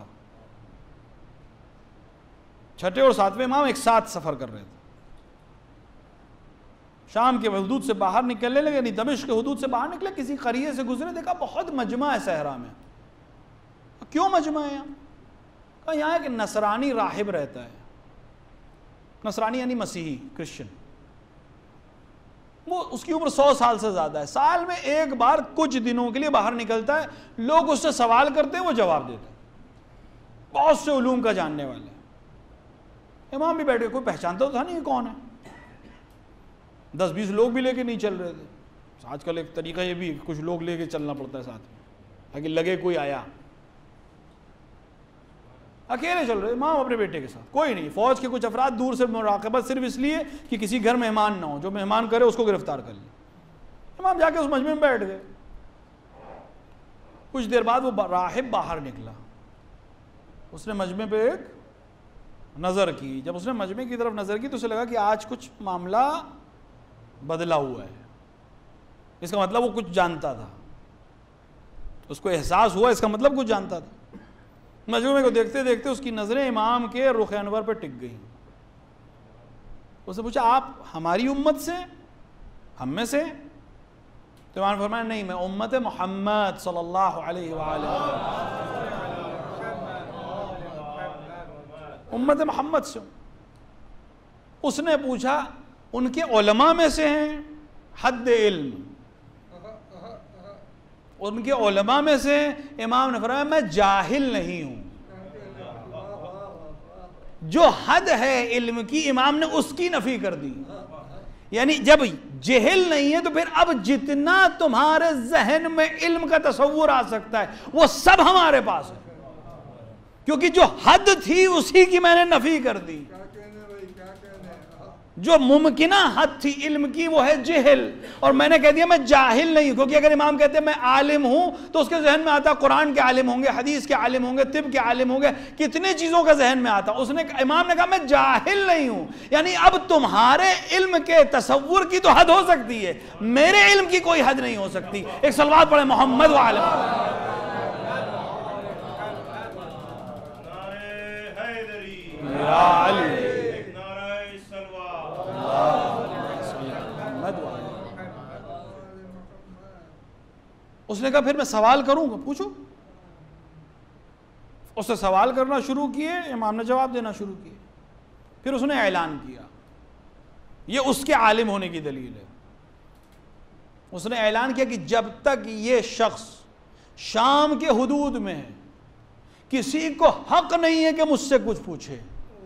छठे और सातवें इमाम एक साथ सफ़र कर रहे थे, शाम के हुदूद से बाहर निकलने लगे, नहीं दमिश्क के हुदूद से बाहर निकले, किसी करिए से गुजरे, देखा बहुत मजमा है सहरा में। क्यों मजमा है यहाँ? कहा यहाँ एक नसरानी राहिब रहता है। नसरानी यानी मसीही, क्रिश्चियन। वो उसकी उम्र सौ साल से ज़्यादा है, साल में एक बार कुछ दिनों के लिए बाहर निकलता है, लोग उससे सवाल करते हैं, वो जवाब देता है, बहुत से उलूम का जानने वाले। इमाम भी बैठे, कोई पहचानता तो था नहीं कौन है। दस बीस लोग भी लेके नहीं चल रहे थे। आजकल एक तरीका ये भी, कुछ लोग लेके चलना पड़ता है साथ में ताकि लगे कोई आया। अकेले चल रहे इमाम अपने बेटे के साथ, कोई नहीं। फौज के कुछ अफराद दूर से मुराकबत, सिर्फ इसलिए कि किसी घर मेहमान ना हो, जो मेहमान करे उसको गिरफ्तार कर ले। इमाम जाके उस मजमे में बैठ गए। कुछ देर बाद वो राहिब बाहर निकला, उसने मजमे पे एक नज़र की। जब उसने मजमे की तरफ नज़र की तो उसे लगा कि आज कुछ मामला बदला हुआ है। इसका मतलब वो कुछ जानता था, उसको एहसास हुआ, इसका मतलब कुछ जानता था। मजमे को देखते देखते उसकी नज़रें इमाम के रुख अनवर पर टिक गई। उसने पूछा आप हमारी उम्मत से, हम में से? तो इमाम फरमाया नहीं, मैं उम्मत मोहम्मद सल्लल्लाहु अलैहि वसल्लम, उम्मत मोहम्मद से। उसने पूछा उनके उलमा में से हैं? हद इल्म, उनके उलमा में से? इमाम ने फरमाया मैं जाहिल नहीं हूं। जो हद है इल्म की, इमाम ने उसकी नफी कर दी। यानी जब जहल नहीं है तो फिर अब जितना तुम्हारे जहन में इल्म का तसव्वुर आ सकता है वो सब हमारे पास है, क्योंकि जो हद थी उसी की मैंने नफी कर दी। जो मुमकिना हद थी इल्म की वो है जहल, और मैंने कह दिया मैं जाहिल नहीं। क्योंकि अगर इमाम कहते हैं मैं आलिम हूं तो उसके जहन में आता कुरान के आलिम होंगे, हदीस के आलिम होंगे, तिब के आलिम होंगे, कितनी चीजों का जहन में आता। उसने इमाम ने कहा मैं जाहिल नहीं हूं, यानी अब तुम्हारे इल्म के तसव्वुर की तो हद हो सकती है, मेरे इल्म की कोई हद नहीं हो सकती। एक सलवात पढ़े मोहम्मद व आलिम। उसने कहा फिर मैं सवाल करूंगा, पूछो। उसने सवाल करना शुरू किए, इमाम ने जवाब देना शुरू किए। फिर उसने ऐलान किया, ये उसके आलिम होने की दलील है। उसने ऐलान किया कि जब तक ये शख्स शाम के हुदूद में है, किसी को हक नहीं है कि मुझसे कुछ पूछे।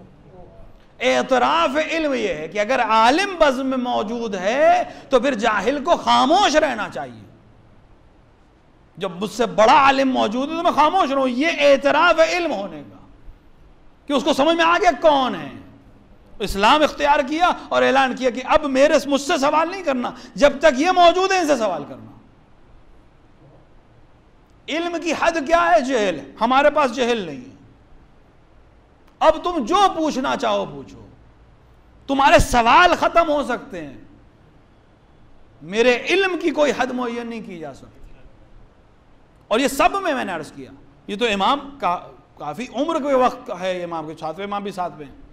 एतराफ इल्म यह है कि अगर आलिम बज़्म में मौजूद है तो फिर जाहिल को खामोश रहना चाहिए। जब मुझसे बड़ा आलिम मौजूद है तो मैं खामोश रहूं, ये एतराफ इल्म होने का कि उसको समझ में आ गया कौन है। इस्लाम इख्तियार किया और ऐलान किया कि अब मेरे मुझसे सवाल नहीं करना, जब तक ये मौजूद है इनसे सवाल करना। इल्म की हद क्या है? जहल। हमारे पास जहल नहीं है, अब तुम जो पूछना चाहो पूछो, तुम्हारे सवाल खत्म हो सकते हैं, मेरे इल्म की कोई हद मुअय्यन नहीं की जा सकती। और ये सब में मैंने अर्ज किया, ये तो इमाम का काफी उम्र के वक्त है, इमाम के सातवें इमाम भी साथ में,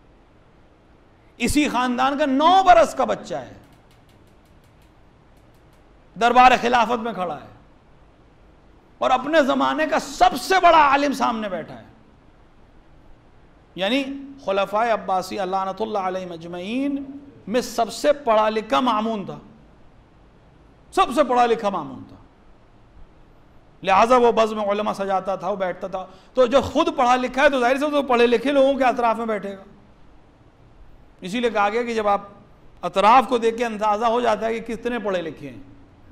इसी खानदान का नौ बरस का बच्चा है, दरबार खिलाफत में खड़ा है और अपने जमाने का सबसे बड़ा आलिम सामने बैठा है। यानी खुलफाए अब्बासी अल्लानतुल्लाह अलैहिम अजमईन में सबसे पढ़ा लिखा मामून था, सबसे पढ़ा लिखा मामून था, लिहाजा वो बज़्म में उलमा सजाता था, वो बैठता था। तो जो खुद पढ़ा लिखा है तो जाहिर से तो पढ़े लिखे लोगों के अतराफ में बैठेगा। इसीलिए कहा गया कि जब आप अतराफ को देख के अंदाजा हो जाता है कि कितने पढ़े लिखे हैं।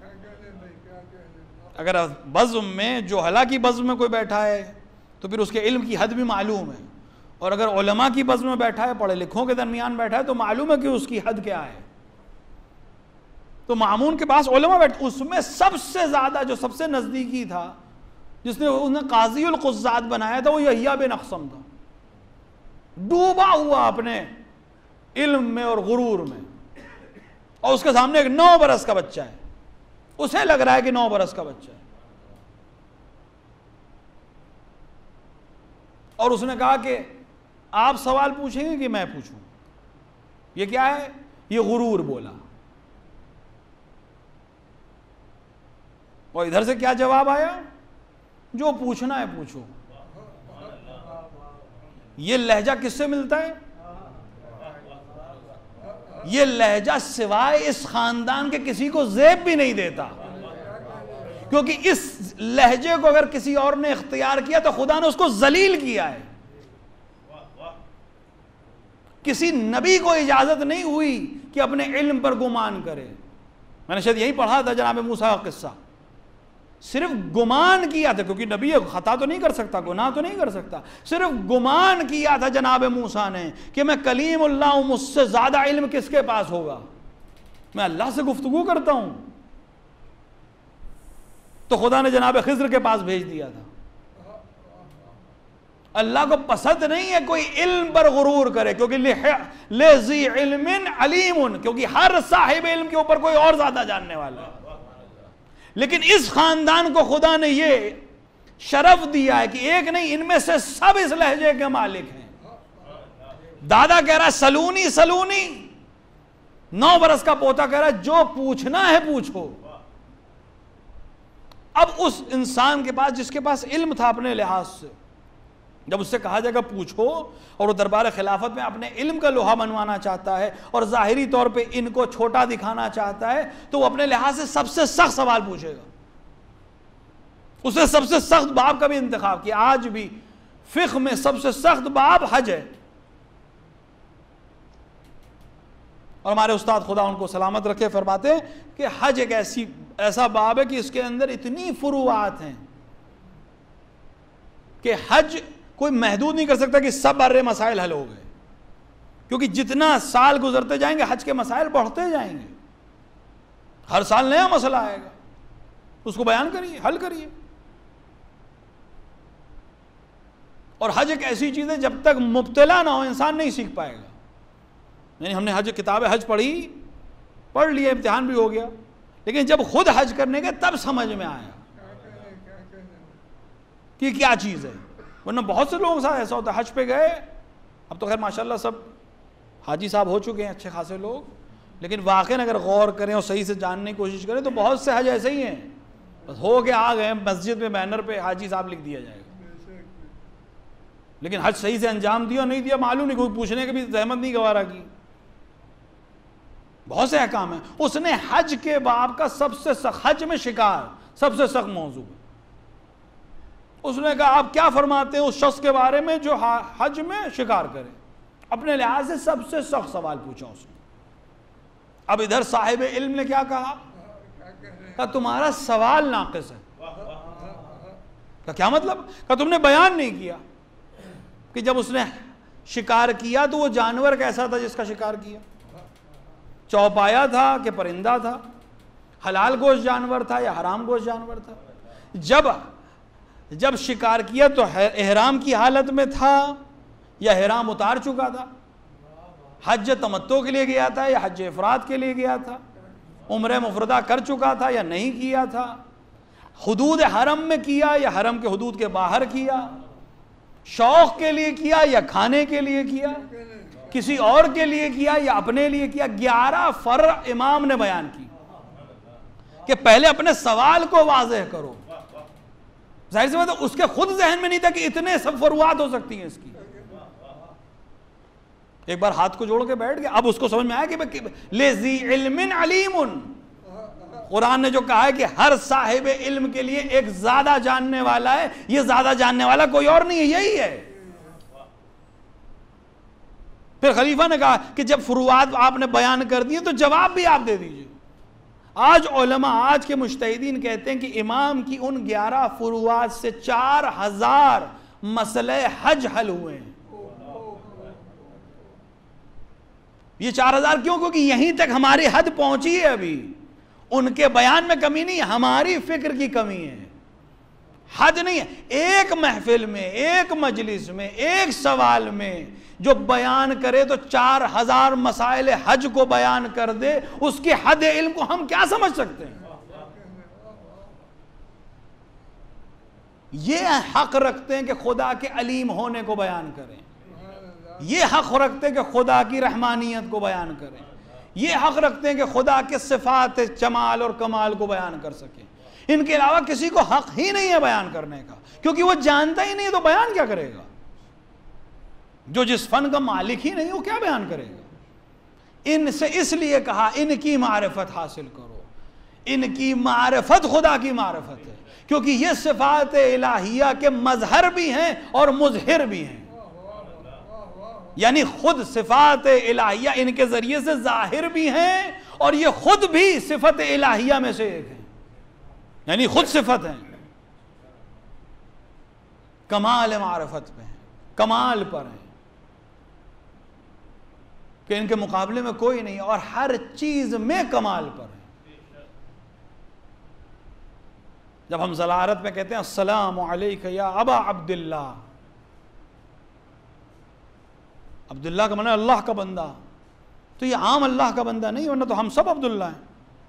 अगर बज़्म में जो हला की बज़्म में कोई बैठा है तो फिर उसके इल्म की हद भी मालूम है, और अगर उलमा की बज़्म में बैठा है, पढ़े लिखों के दरमियान बैठा है, तो मालूम है कि उसकी हद क्या है। तो मामून के पास उलमा बैठ, उसमें सबसे ज्यादा जो सबसे नजदीकी था, जिसने उसने काज़ीउल क़ुज़्ज़ात बनाया था, वो यहया बिन अक़सम था, डूबा हुआ अपने इल्म में और गुरूर में, और उसके सामने एक नौ बरस का बच्चा है, उसे लग रहा है कि नौ बरस का बच्चा है। और उसने कहा कि आप सवाल पूछेंगे कि मैं पूछूं? ये क्या है? ये गुरूर बोला। और इधर से क्या जवाब आया? जो पूछना है पूछो। ये लहजा किससे मिलता है? ये लहजा सिवाय इस खानदान के किसी को ज़ेब भी नहीं देता, क्योंकि इस लहजे को अगर किसी और ने इख्तियार किया तो खुदा ने उसको जलील किया है। किसी नबी को इजाजत नहीं हुई कि अपने इल्म पर गुमान करे। मैंने शायद यही पढ़ा था जनाब मूसा का किस्सा, सिर्फ गुमान किया था, क्योंकि नबी खता तो नहीं कर सकता, गुनाह तो नहीं कर सकता, सिर्फ गुमान किया था जनाब मूसा ने कि मैं कलीमुल्लाह हूं, मुझसे ज्यादा इल्म किसके पास होगा, मैं अल्लाह से गुफ्तगू करता हूं। तो खुदा ने जनाब खिज़्र के पास भेज दिया था। अल्लाह को पसंद नहीं है कोई इल्म पर गुरूर करे, क्योंकि लेज़ी इल्मिन अलीमुन, क्योंकि हर साहिब इल्म के ऊपर कोई और ज्यादा जानने वाला है। लेकिन इस खानदान को खुदा ने ये शरफ दिया है कि एक नहीं, इनमें से सब इस लहजे के मालिक हैं। दादा कह रहा है सलूनी सलूनी, नौ बरस का पोता कह रहा है जो पूछना है पूछो। अब उस इंसान के पास, जिसके पास इल्म था अपने लिहाज से, जब उससे कहा जाएगा पूछो, और वो दरबार खिलाफत में अपने इल्म का लोहा मनवाना चाहता है और ज़ाहिरी तौर पे इनको छोटा दिखाना चाहता है, तो वो अपने लिहाज से सबसे सख्त सवाल पूछेगा। उसने सबसे सख्त बाब का भी इंतखाब किया। आज भी फिक़्ह में सबसे सख्त बाब हज है, और हमारे उस्ताद खुदा उनको सलामत रखे फरमाते हैं कि हज एक ऐसी ऐसा बाब है कि इसके अंदर इतनी फुरुआत हैं कि हज कोई महदूद नहीं कर सकता कि सब बारे मसाइल हल हो गए, क्योंकि जितना साल गुजरते जाएंगे हज के मसाइल बढ़ते जाएंगे, हर साल नया मसला आएगा, उसको बयान करिए, हल करिए। और हज एक ऐसी चीज है जब तक मुब्तला ना हो इंसान नहीं सीख पाएगा। यानी हमने हज किताबें हज पढ़ी, पढ़ लिया, इम्तिहान भी हो गया, लेकिन जब खुद हज करने के तब समझ में आया कि क्या चीज़ है। वरना बहुत से लोगों के साथ ऐसा होता है, हज पे गए, अब तो खैर माशाल्लाह सब हाजी साहब हो चुके हैं अच्छे खासे लोग, लेकिन वाकई अगर गौर करें और सही से जानने की कोशिश करें तो बहुत से हज ऐसे ही हैं, बस हो के आ गए, मस्जिद में बैनर पे हाजी साहब लिख दिया जाएगा। लेकिन हज सही से अंजाम दिया नहीं दिया मालूम नहीं, कोई पूछने की भी जहमत नहीं गवारा की। बहुत से अहकाम है। उसने हज के बाब का सबसे सख्त, हज में शिकार सबसे सख्त मौजू है। उसने कहा आप क्या फरमाते हैं उस शख्स के बारे में जो हज में शिकार करे। अपने लिहाज से सबसे सख्त सवाल पूछा उसने। अब इधर साहिब इल्म ने क्या कहा, कहा तुम्हारा सवाल नाक़िस है। का क्या मतलब, का तुमने बयान नहीं किया कि जब उसने शिकार किया तो वो जानवर कैसा था जिसका शिकार किया, चौपाया था कि परिंदा था, हलाल गोश्त जानवर था या हराम गोश्त जानवर था। जब जब शिकार किया तो एहराम की हालत में था या एहराम उतार चुका था, हज तमत्तो के लिए गया था या हज इफराद के लिए गया था, उम्र मुफरदा कर चुका था या नहीं किया था, हुदूद हरम में किया या हरम के हुदूद के बाहर किया, शौक के लिए किया या खाने के लिए किया, किसी और के लिए किया या अपने लिए किया। ग्यारह फर्क इमाम ने बयान की कि पहले अपने सवाल को वाज़ेह करो। जाहिर सी बात है उसके खुद जहन में नहीं था कि इतने सब फरुआत हो सकती हैं इसकी। एक बार हाथ को जोड़ के बैठ गया, अब उसको समझ में आया कि लेज़ी इल्मिन अलीमुन, कुरान ने जो कहा है कि हर साहिब इल्म के लिए एक ज्यादा जानने वाला है, ये ज्यादा जानने वाला कोई और नहीं है, यही है। फिर खलीफा ने कहा कि जब फुरुआत आपने बयान कर दिए तो जवाब भी आप दे दीजिए। आज उलमा, आज के मुज्तहिदीन कहते हैं कि इमाम की उन ग्यारह फुरुआत से चार हजार मसले हज हल हुए हैं। ये चार हजार क्यों? क्योंकि यहीं तक हमारी हद पहुंची है। अभी उनके बयान में कमी नहीं, हमारी फिक्र की कमी है। हद नहीं है, एक महफिल में, एक मजलिस में, एक सवाल में जो बयान करे तो चार हजार मसाइल हज को बयान कर दे, उसकी हद इल्म को हम क्या समझ सकते हैं? ये हक रखते हैं कि खुदा के अलीम होने को बयान करें, ये हक रखते हैं कि खुदा की रहमानियत को बयान करें, ये हक रखते हैं कि खुदा के सिफात जमाल और कमाल को बयान कर सकें। इनके अलावा किसी को हक ही नहीं है बयान करने का, क्योंकि वो जानता ही नहीं तो बयान क्या करेगा? जो जिस फन का मालिक ही नहीं वो क्या बयान करेगा? इनसे इसलिए कहा इनकी मारिफत हासिल करो। इनकी मारिफत खुदा की मारिफत है, क्योंकि ये सिफात इलाहिया के मजहर भी हैं और मुजहिर भी हैं। यानी खुद सिफात इलाहिया इनके जरिए से जाहिर भी हैं और ये खुद भी सिफत इलाहिया में से एक है, यानी खुद सिफत है। कमाल मारिफत पे है, कमाल पर है कि इनके मुकाबले में कोई नहीं, और हर चीज में कमाल पर है। जब हम ज़लारत में कहते हैं अस्सलामु अलैका या अबा अब्दुल्ला, अब्दुल्ला का माना अल्लाह का बंदा, तो ये आम अल्लाह का बंदा नहीं, वरना तो हम सब अब्दुल्ला हैं।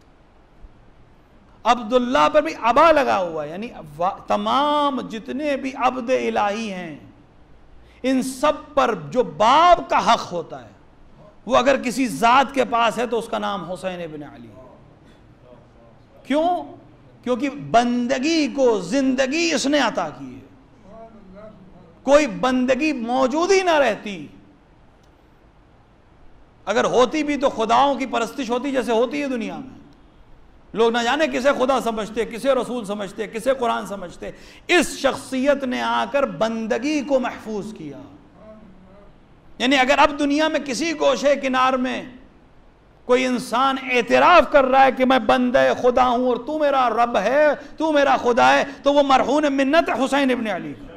अब्दुल्ला पर भी अबा लगा हुआ है, यानी तमाम जितने भी अब्द इलाही हैं इन सब पर जो बाप का हक होता है वो अगर किसी जात के पास है तो उसका नाम हुसैन इब्न अली है। क्यों? क्योंकि बंदगी को जिंदगी इसने अता की है। कोई बंदगी मौजूद ही ना रहती, अगर होती भी तो खुदाओं की परस्तिश होती जैसे होती है दुनिया में। लोग ना जाने किसे खुदा समझते, किसे रसूल समझते, किसे कुरान समझते। इस शख्सियत ने आकर बंदगी को महफूज किया। यानी अगर अब दुनिया में किसी गोशे किनार में कोई इंसान एतराफ़ कर रहा है कि मैं बंदे खुदा हूं और तू मेरा रब है, तू मेरा खुदा है, तो वो मरहून मिन्नत हुसैन इब्न अली का।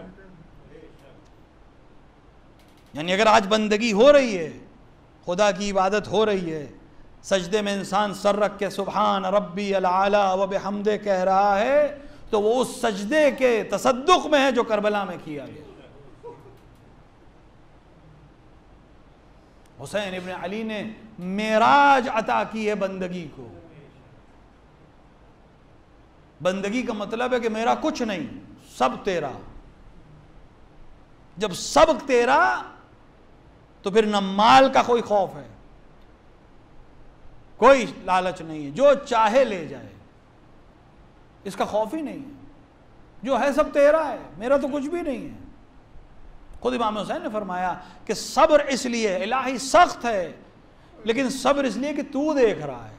यानी अगर आज बंदगी हो रही है, खुदा की इबादत हो रही है, सजदे में इंसान सर रख के सुबहान रब्बी अल आला व बिहम्दे कह रहा है, तो वो उस सजदे के तसद्दुक में है जो करबला में किया गया। हुसैन इब्न अली ने मेराज अता की है बंदगी को। बंदगी का मतलब है कि मेरा कुछ नहीं, सब तेरा। जब सब तेरा तो फिर न माल का कोई खौफ है, कोई लालच नहीं है, जो चाहे ले जाए, इसका खौफ ही नहीं है। जो है सब तेरा है, मेरा तो कुछ भी नहीं है। खुद इमाम हुसैन ने फरमाया कि सब्र इसलिए इलाही सख्त है, लेकिन सब्र इसलिए कि तू देख रहा है,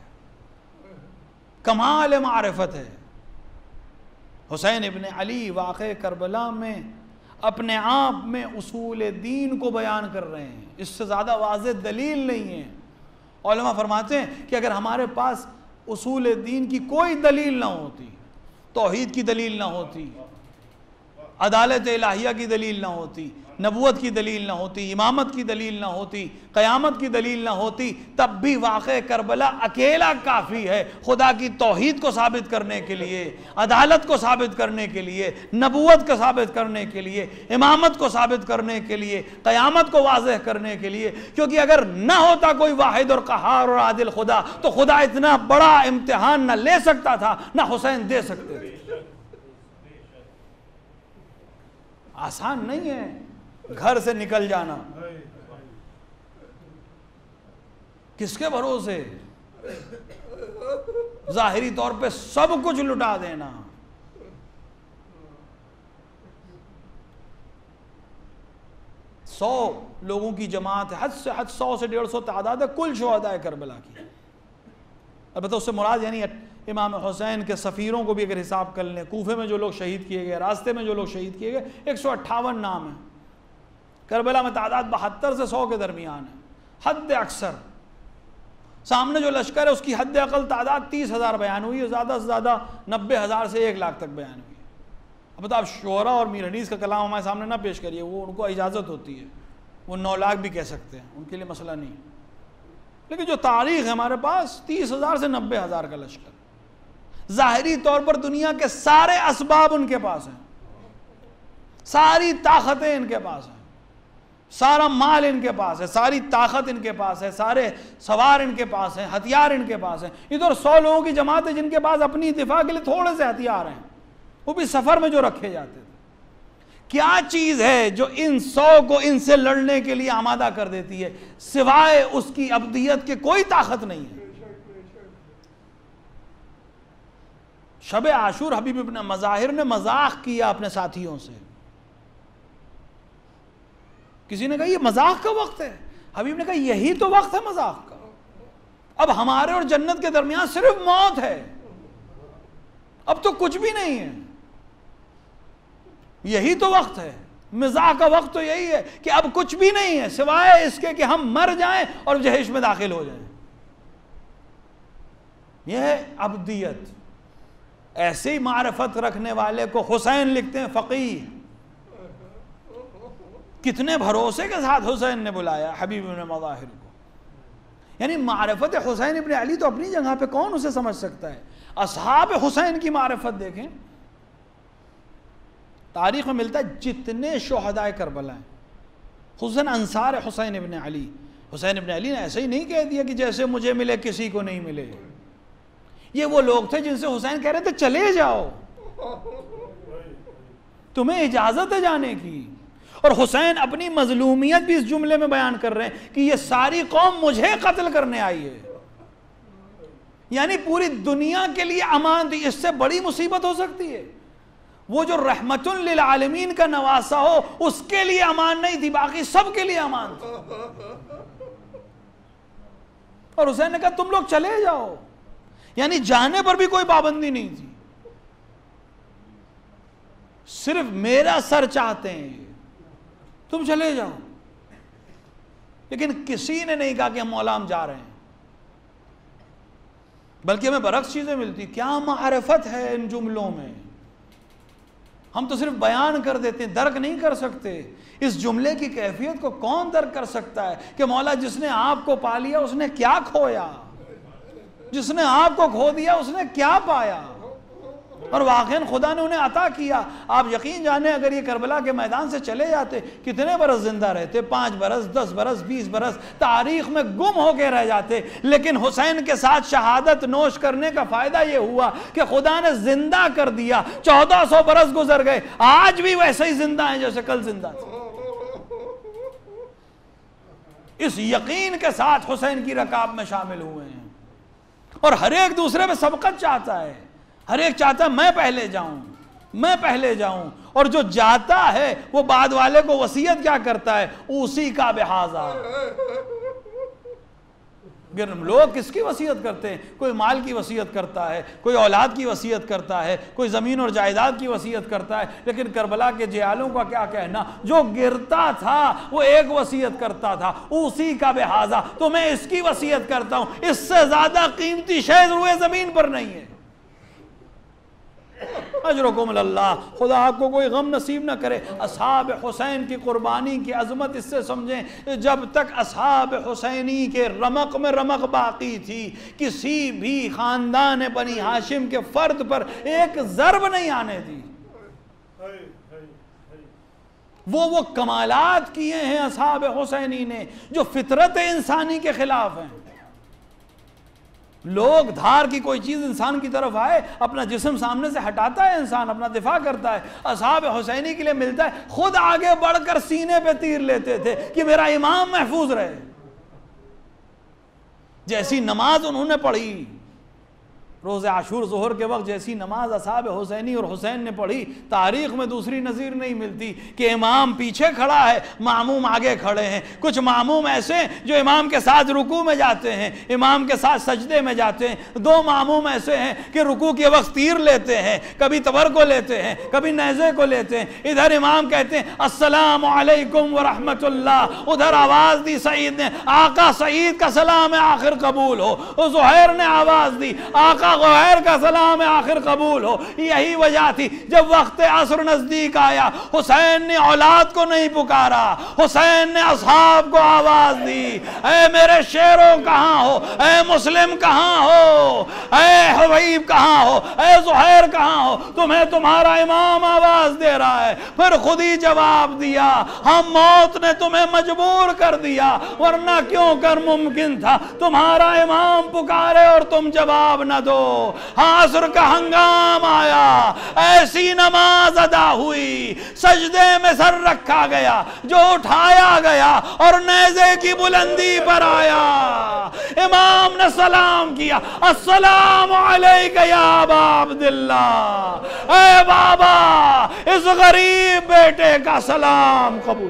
कमाल मारिफत है। हुसैन इब्न अली वाक़े करबला में अपने आप में उसूल दीन को बयान कर रहे हैं, इससे ज़्यादा वाज़ेह दलील नहीं है। उलमा फरमाते हैं कि अगर हमारे पास उसूल दीन की कोई दलील ना होती, तौहीद की दलील ना होती, अदालत इलाहिया की दलील ना होती, नबूवत की दलील ना होती, इमामत की दलील ना होती, क़यामत की दलील ना होती, तब भी वाक़े करबला अकेला काफ़ी है खुदा की तौहीद को साबित करने के लिए, अदालत को साबित करने के लिए, नबूवत को साबित करने के लिए, इमामत को साबित करने के लिए, क़यामत को वाज़ेह करने के लिए। क्योंकि अगर ना होता कोई वाहिद और क़हार और आदिल खुदा, तो खुदा इतना बड़ा इम्तिहान ना ले सकता था, ना हुसैन दे सकते थे। आसान नहीं है घर से निकल जाना, किसके भरोसे, जाहिरी तौर पे सब कुछ लुटा देना। सौ लोगों की जमात है, हद से हद सौ से डेढ़ सौ तादाद है कुल शुहदाए करबला की। अब तो उससे मुराद यानी इमाम हुसैन के सफ़ीरों को भी अगर हिसाब कर लें, कूफे में जो लोग शहीद किए गए, रास्ते में जो लोग शहीद किए गए, एक सौ अट्ठावन नाम है। करबला में तादाद बहत्तर से सौ के दरमियान है, हद अक्सर। सामने जो लश्कर है उसकी हद अकल तादाद तीस हज़ार बयान हुई है, ज़्यादा से ज़्यादा नब्बे हज़ार से एक लाख तक बयान हुई है। अब बताओ, आप शोरा और मीर हदीस का कलाम हमारे सामने ना पेश करिए, वो उनको इजाज़त होती है, वो नौ लाख भी कह सकते हैं, उनके लिए मसला नहीं। लेकिन जो तारीख़ है हमारे पास, तीस हज़ार से नब्बे हज़ार का लश्कर, ज़ाहिरी तौर पर दुनिया के सारे असबाब उनके पास हैं, सारी ताकतें इनके पास हैं, सारा माल इनके पास है, सारी ताकत इनके पास है, सारे सवार इनके पास हैं, हथियार इनके पास हैं। इधर सौ लोगों की जमात है जिनके पास अपनी दिफा के लिए थोड़े से हथियार हैं, वो भी सफ़र में जो रखे जाते थे। क्या चीज़ है जो इन सौ को इनसे लड़ने के लिए आमादा कर देती है? सिवाय उसकी अब्दियत के कोई ताकत नहीं है। शब आशूर हबीब इब्न मज़ाहिर ने मजाक किया अपने साथियों से, किसी ने कहा ये मजाक का वक्त है, हबीब ने कहा यही तो वक्त है मजाक का। अब हमारे और जन्नत के दरमियान सिर्फ मौत है, अब तो कुछ भी नहीं है, यही तो वक्त है। मजाक का वक्त तो यही है कि अब कुछ भी नहीं है सिवाय इसके कि हम मर जाएं और जहेश में दाखिल हो जाएं। यह है अब्दियत। ऐसे ही मारिफत रखने वाले को हुसैन लिखते हैं फ़क़ीह। कितने भरोसे के साथ हुसैन ने बुलाया हबीब इब्न मज़ाहिर को। यानी मारिफत हुसैन इब्न अली तो अपनी जगह पे कौन उसे समझ सकता है। असहाब हुसैन की मारिफत देखें, तारीख़ में मिलता है जितने शुहदाए करबला हैं, हुसैन अंसार हुसैन इब्न अली। हुसैन इब्न अली ने ऐसे ही नहीं कह दिया कि जैसे मुझे मिले किसी को नहीं मिले। ये वो लोग थे जिनसे हुसैन कह रहे थे चले जाओ, तुम्हें इजाज़त है जाने की। और हुसैन अपनी मजलूमियत भी इस जुमले में बयान कर रहे हैं कि ये सारी कौम मुझे कत्ल करने आई है, यानी पूरी दुनिया के लिए अमान थी। इससे बड़ी मुसीबत हो सकती है? वो जो रहमतुल लिल आलमीन का नवासा हो उसके लिए अमान नहीं थी, बाकी सब के लिए अमान थी। और हुसैन ने कहा तुम लोग चले जाओ, यानी जाने पर भी कोई पाबंदी नहीं थी, सिर्फ मेरा सर चाहते हैं, तुम चले जाओ। लेकिन किसी ने नहीं कहा कि हम मौला हम जा रहे हैं, बल्कि हमें बरक्स चीजें मिलती। क्या मारिफत है इन जुमलों में, हम तो सिर्फ बयान कर देते हैं, दर्क नहीं कर सकते। इस जुमले की कैफियत को कौन दर्क कर सकता है कि मौला जिसने आपको पा लिया उसने क्या खोया, जिसने आपको खो दिया उसने क्या पाया, और वाक़ई खुदा ने उन्हें अता किया। आप यकीन जाने अगर ये करबला के मैदान से चले जाते कितने बरस जिंदा रहते, पाँच बरस, दस बरस, बीस बरस, तारीख में गुम होके रह जाते। लेकिन हुसैन के साथ शहादत नोश करने का फ़ायदा ये हुआ कि खुदा ने जिंदा कर दिया। चौदह सौ बरस गुजर गए, आज भी वैसे ही जिंदा हैं जैसे कल जिंदा थे। इस यकीन के साथ हुसैन की रकाब में शामिल हुए हैं। और हर एक दूसरे में सबकत चाहता है, हर एक चाहता है मैं पहले जाऊं, मैं पहले जाऊं। और जो जाता है वो बाद वाले को वसीयत क्या करता है, उसी का बेहाजा। लोग किसकी वसीयत करते हैं, कोई माल की वसीयत करता है, कोई औलाद की वसीयत करता है, कोई ज़मीन और जायदाद की वसीयत करता है, लेकिन करबला के जियालों का क्या कहना, जो गिरता था वो एक वसीयत करता था, उसी का बेहाजा, तो मैं इसकी वसीयत करता हूं, इससे ज़्यादा कीमती शय रुए ज़मीन पर नहीं है। अजरुकुम अल्लाह, खुदा आपको कोई गम नसीब ना करे। असहाब हुसैन की कुर्बानी की अजमत इससे समझें, जब तक असहाब हुसैनी के रमक में रमक बाकी थी, किसी भी खानदान बनी हाशिम के फर्द पर एक ज़र्ब नहीं आने दी। वो वो कमालात किए हैं असहाब हुसैनी ने जो फितरत इंसानी के खिलाफ हैं। लोग धार की कोई चीज़ इंसान की तरफ आए, अपना जिस्म सामने से हटाता है, इंसान अपना दिफा करता है। असहाब हुसैनी के लिए मिलता है, खुद आगे बढ़कर सीने पे तीर लेते थे कि मेरा इमाम महफूज रहे। जैसी नमाज उन्होंने पढ़ी रोज़े आशूर ज़ोहर के वक्त, जैसी नमाज असहाब हुसैनी और हुसैन ने पढ़ी, तारीख़ में दूसरी नज़ीर नहीं मिलती कि इमाम पीछे खड़ा है, मामूम आगे खड़े हैं। कुछ मामूम ऐसे जो इमाम के साथ रुकू में जाते हैं, इमाम के साथ सजदे में जाते हैं। दो मामूम ऐसे हैं कि रुकू के वक्त तीर लेते हैं, कभी तबर को लेते हैं, कभी नेज़े को लेते हैं। इधर इमाम कहते हैं अस्सलामु अलैकुम व रहमतुल्लाह, उधर आवाज़ दी सईद ने, आका सईद का सलाम है आखिर कबूल हो। ज़ुहैर ने आवाज़ दी, आका ग़ुहैर का सलाम है आखिर कबूल हो। यही वजह थी जब वक्त असर नजदीक आया, हुसैन ने औलाद को नहीं पुकारा, हुसैन ने असहाब को आवाज दी, ऐ मेरे शेरों कहाँ हो, ऐ मुस्लिम कहाँ हो, ऐ हबीब कहाँ हो, ऐ ज़ुहैर कहाँ हो, तुम्हें तुम्हारा इमाम आवाज दे रहा है। फिर खुद ही जवाब दिया, हम मौत ने तुम्हें मजबूर कर दिया, वरना क्यों कर मुमकिन था तुम्हारा इमाम पुकारे और तुम जवाब न दो। हाँ, असर का हंगाम आया, ऐसी नमाज अदा हुई, सजदे में सर रखा गया, जो उठाया गया और नेज़े की बुलंदी पर आया। इमाम ने सलाम किया, अस्सलामु अलैका या अबा अब्दुल्लाह, ऐ बाबा इस गरीब बेटे का सलाम कबूल।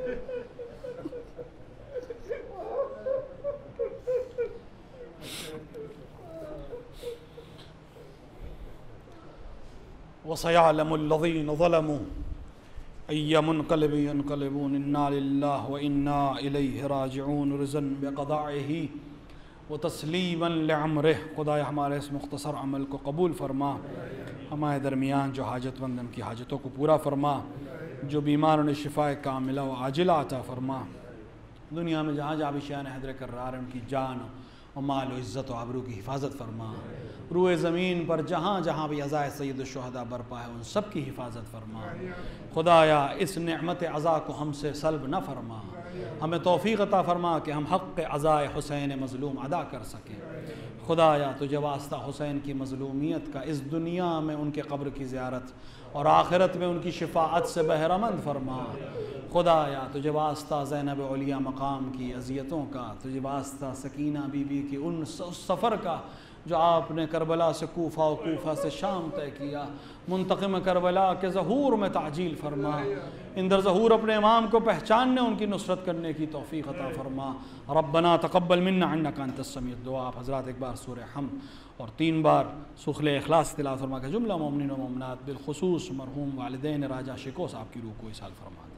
वसयअलमुल्लज़ीन ज़लमू अय्य मुनक़लिबिन यनक़लिबून, इन्ना लिल्लाहि व इन्ना इलैहि राजिऊन, रिज़न बिक़ज़ाइही व तस्लीमन लिअम्रिह। खुदाया हमारे इस मुख्तसर अमल को कबूल फरमा, हमारे दरमियान जो हाजतमंद उनकी हाजतों को पूरा फरमा, जो बीमार उन्हें शिफ़ाए कामिला व आजिला अता फरमा। दुनिया में जहाँ जहाँ भी शान हैदर कर्रार है उनकी जान और माल व इज़्ज़त व आबरू की हिफाजत फरमा। रूए ज़मीन पर जहाँ जहाँ भी अज़ाए सय्यद शुहदा बरपा है उन सब की हिफाजत फरमा। खुदाया इस नेमत अज़ा को हमसे सल्ब न फरमा, हमें तौफ़ीक़ अता फरमा कि हम हक़ अज़ाए हुसैन मज़लूम अदा कर सकें। खुदाया तुझे वास्ता हुसैन की मज़लूमियत का इस दुनिया में उनके कब्र की ज़ियारत और आखिरत में उनकी शिफ़ाअत से बहरमंद फरमा। खुदाया तुझे वास्ता ज़ैनब औलिया मकाम की अज़ियतों का, तुझे वास्ता सकीना बीबी की उन सफ़र का जो आपने करबला से कूफ़ा और कूफ़ा से शाम तय किया। मुंतक़िम करबला के ज़हूर में ताजील फरमा, इंदर ज़हूर अपने इमाम को पहचानने उनकी नुसरत करने की तौफ़ीक़ अता फरमा। रब्बना तक़ब्बल मिन्ना इन्नका अंतस समीउद दुआ। आप हज़रात एक बार सूरह हम्द और तीन बार सूख़्ले इख़लास तिलावत फरमा के जुमला मोमिनीन व मोमिनात बिलख़ुसूस मरहूम वालिदैन राजा शिको साहब की रूह को इसाल फरमा।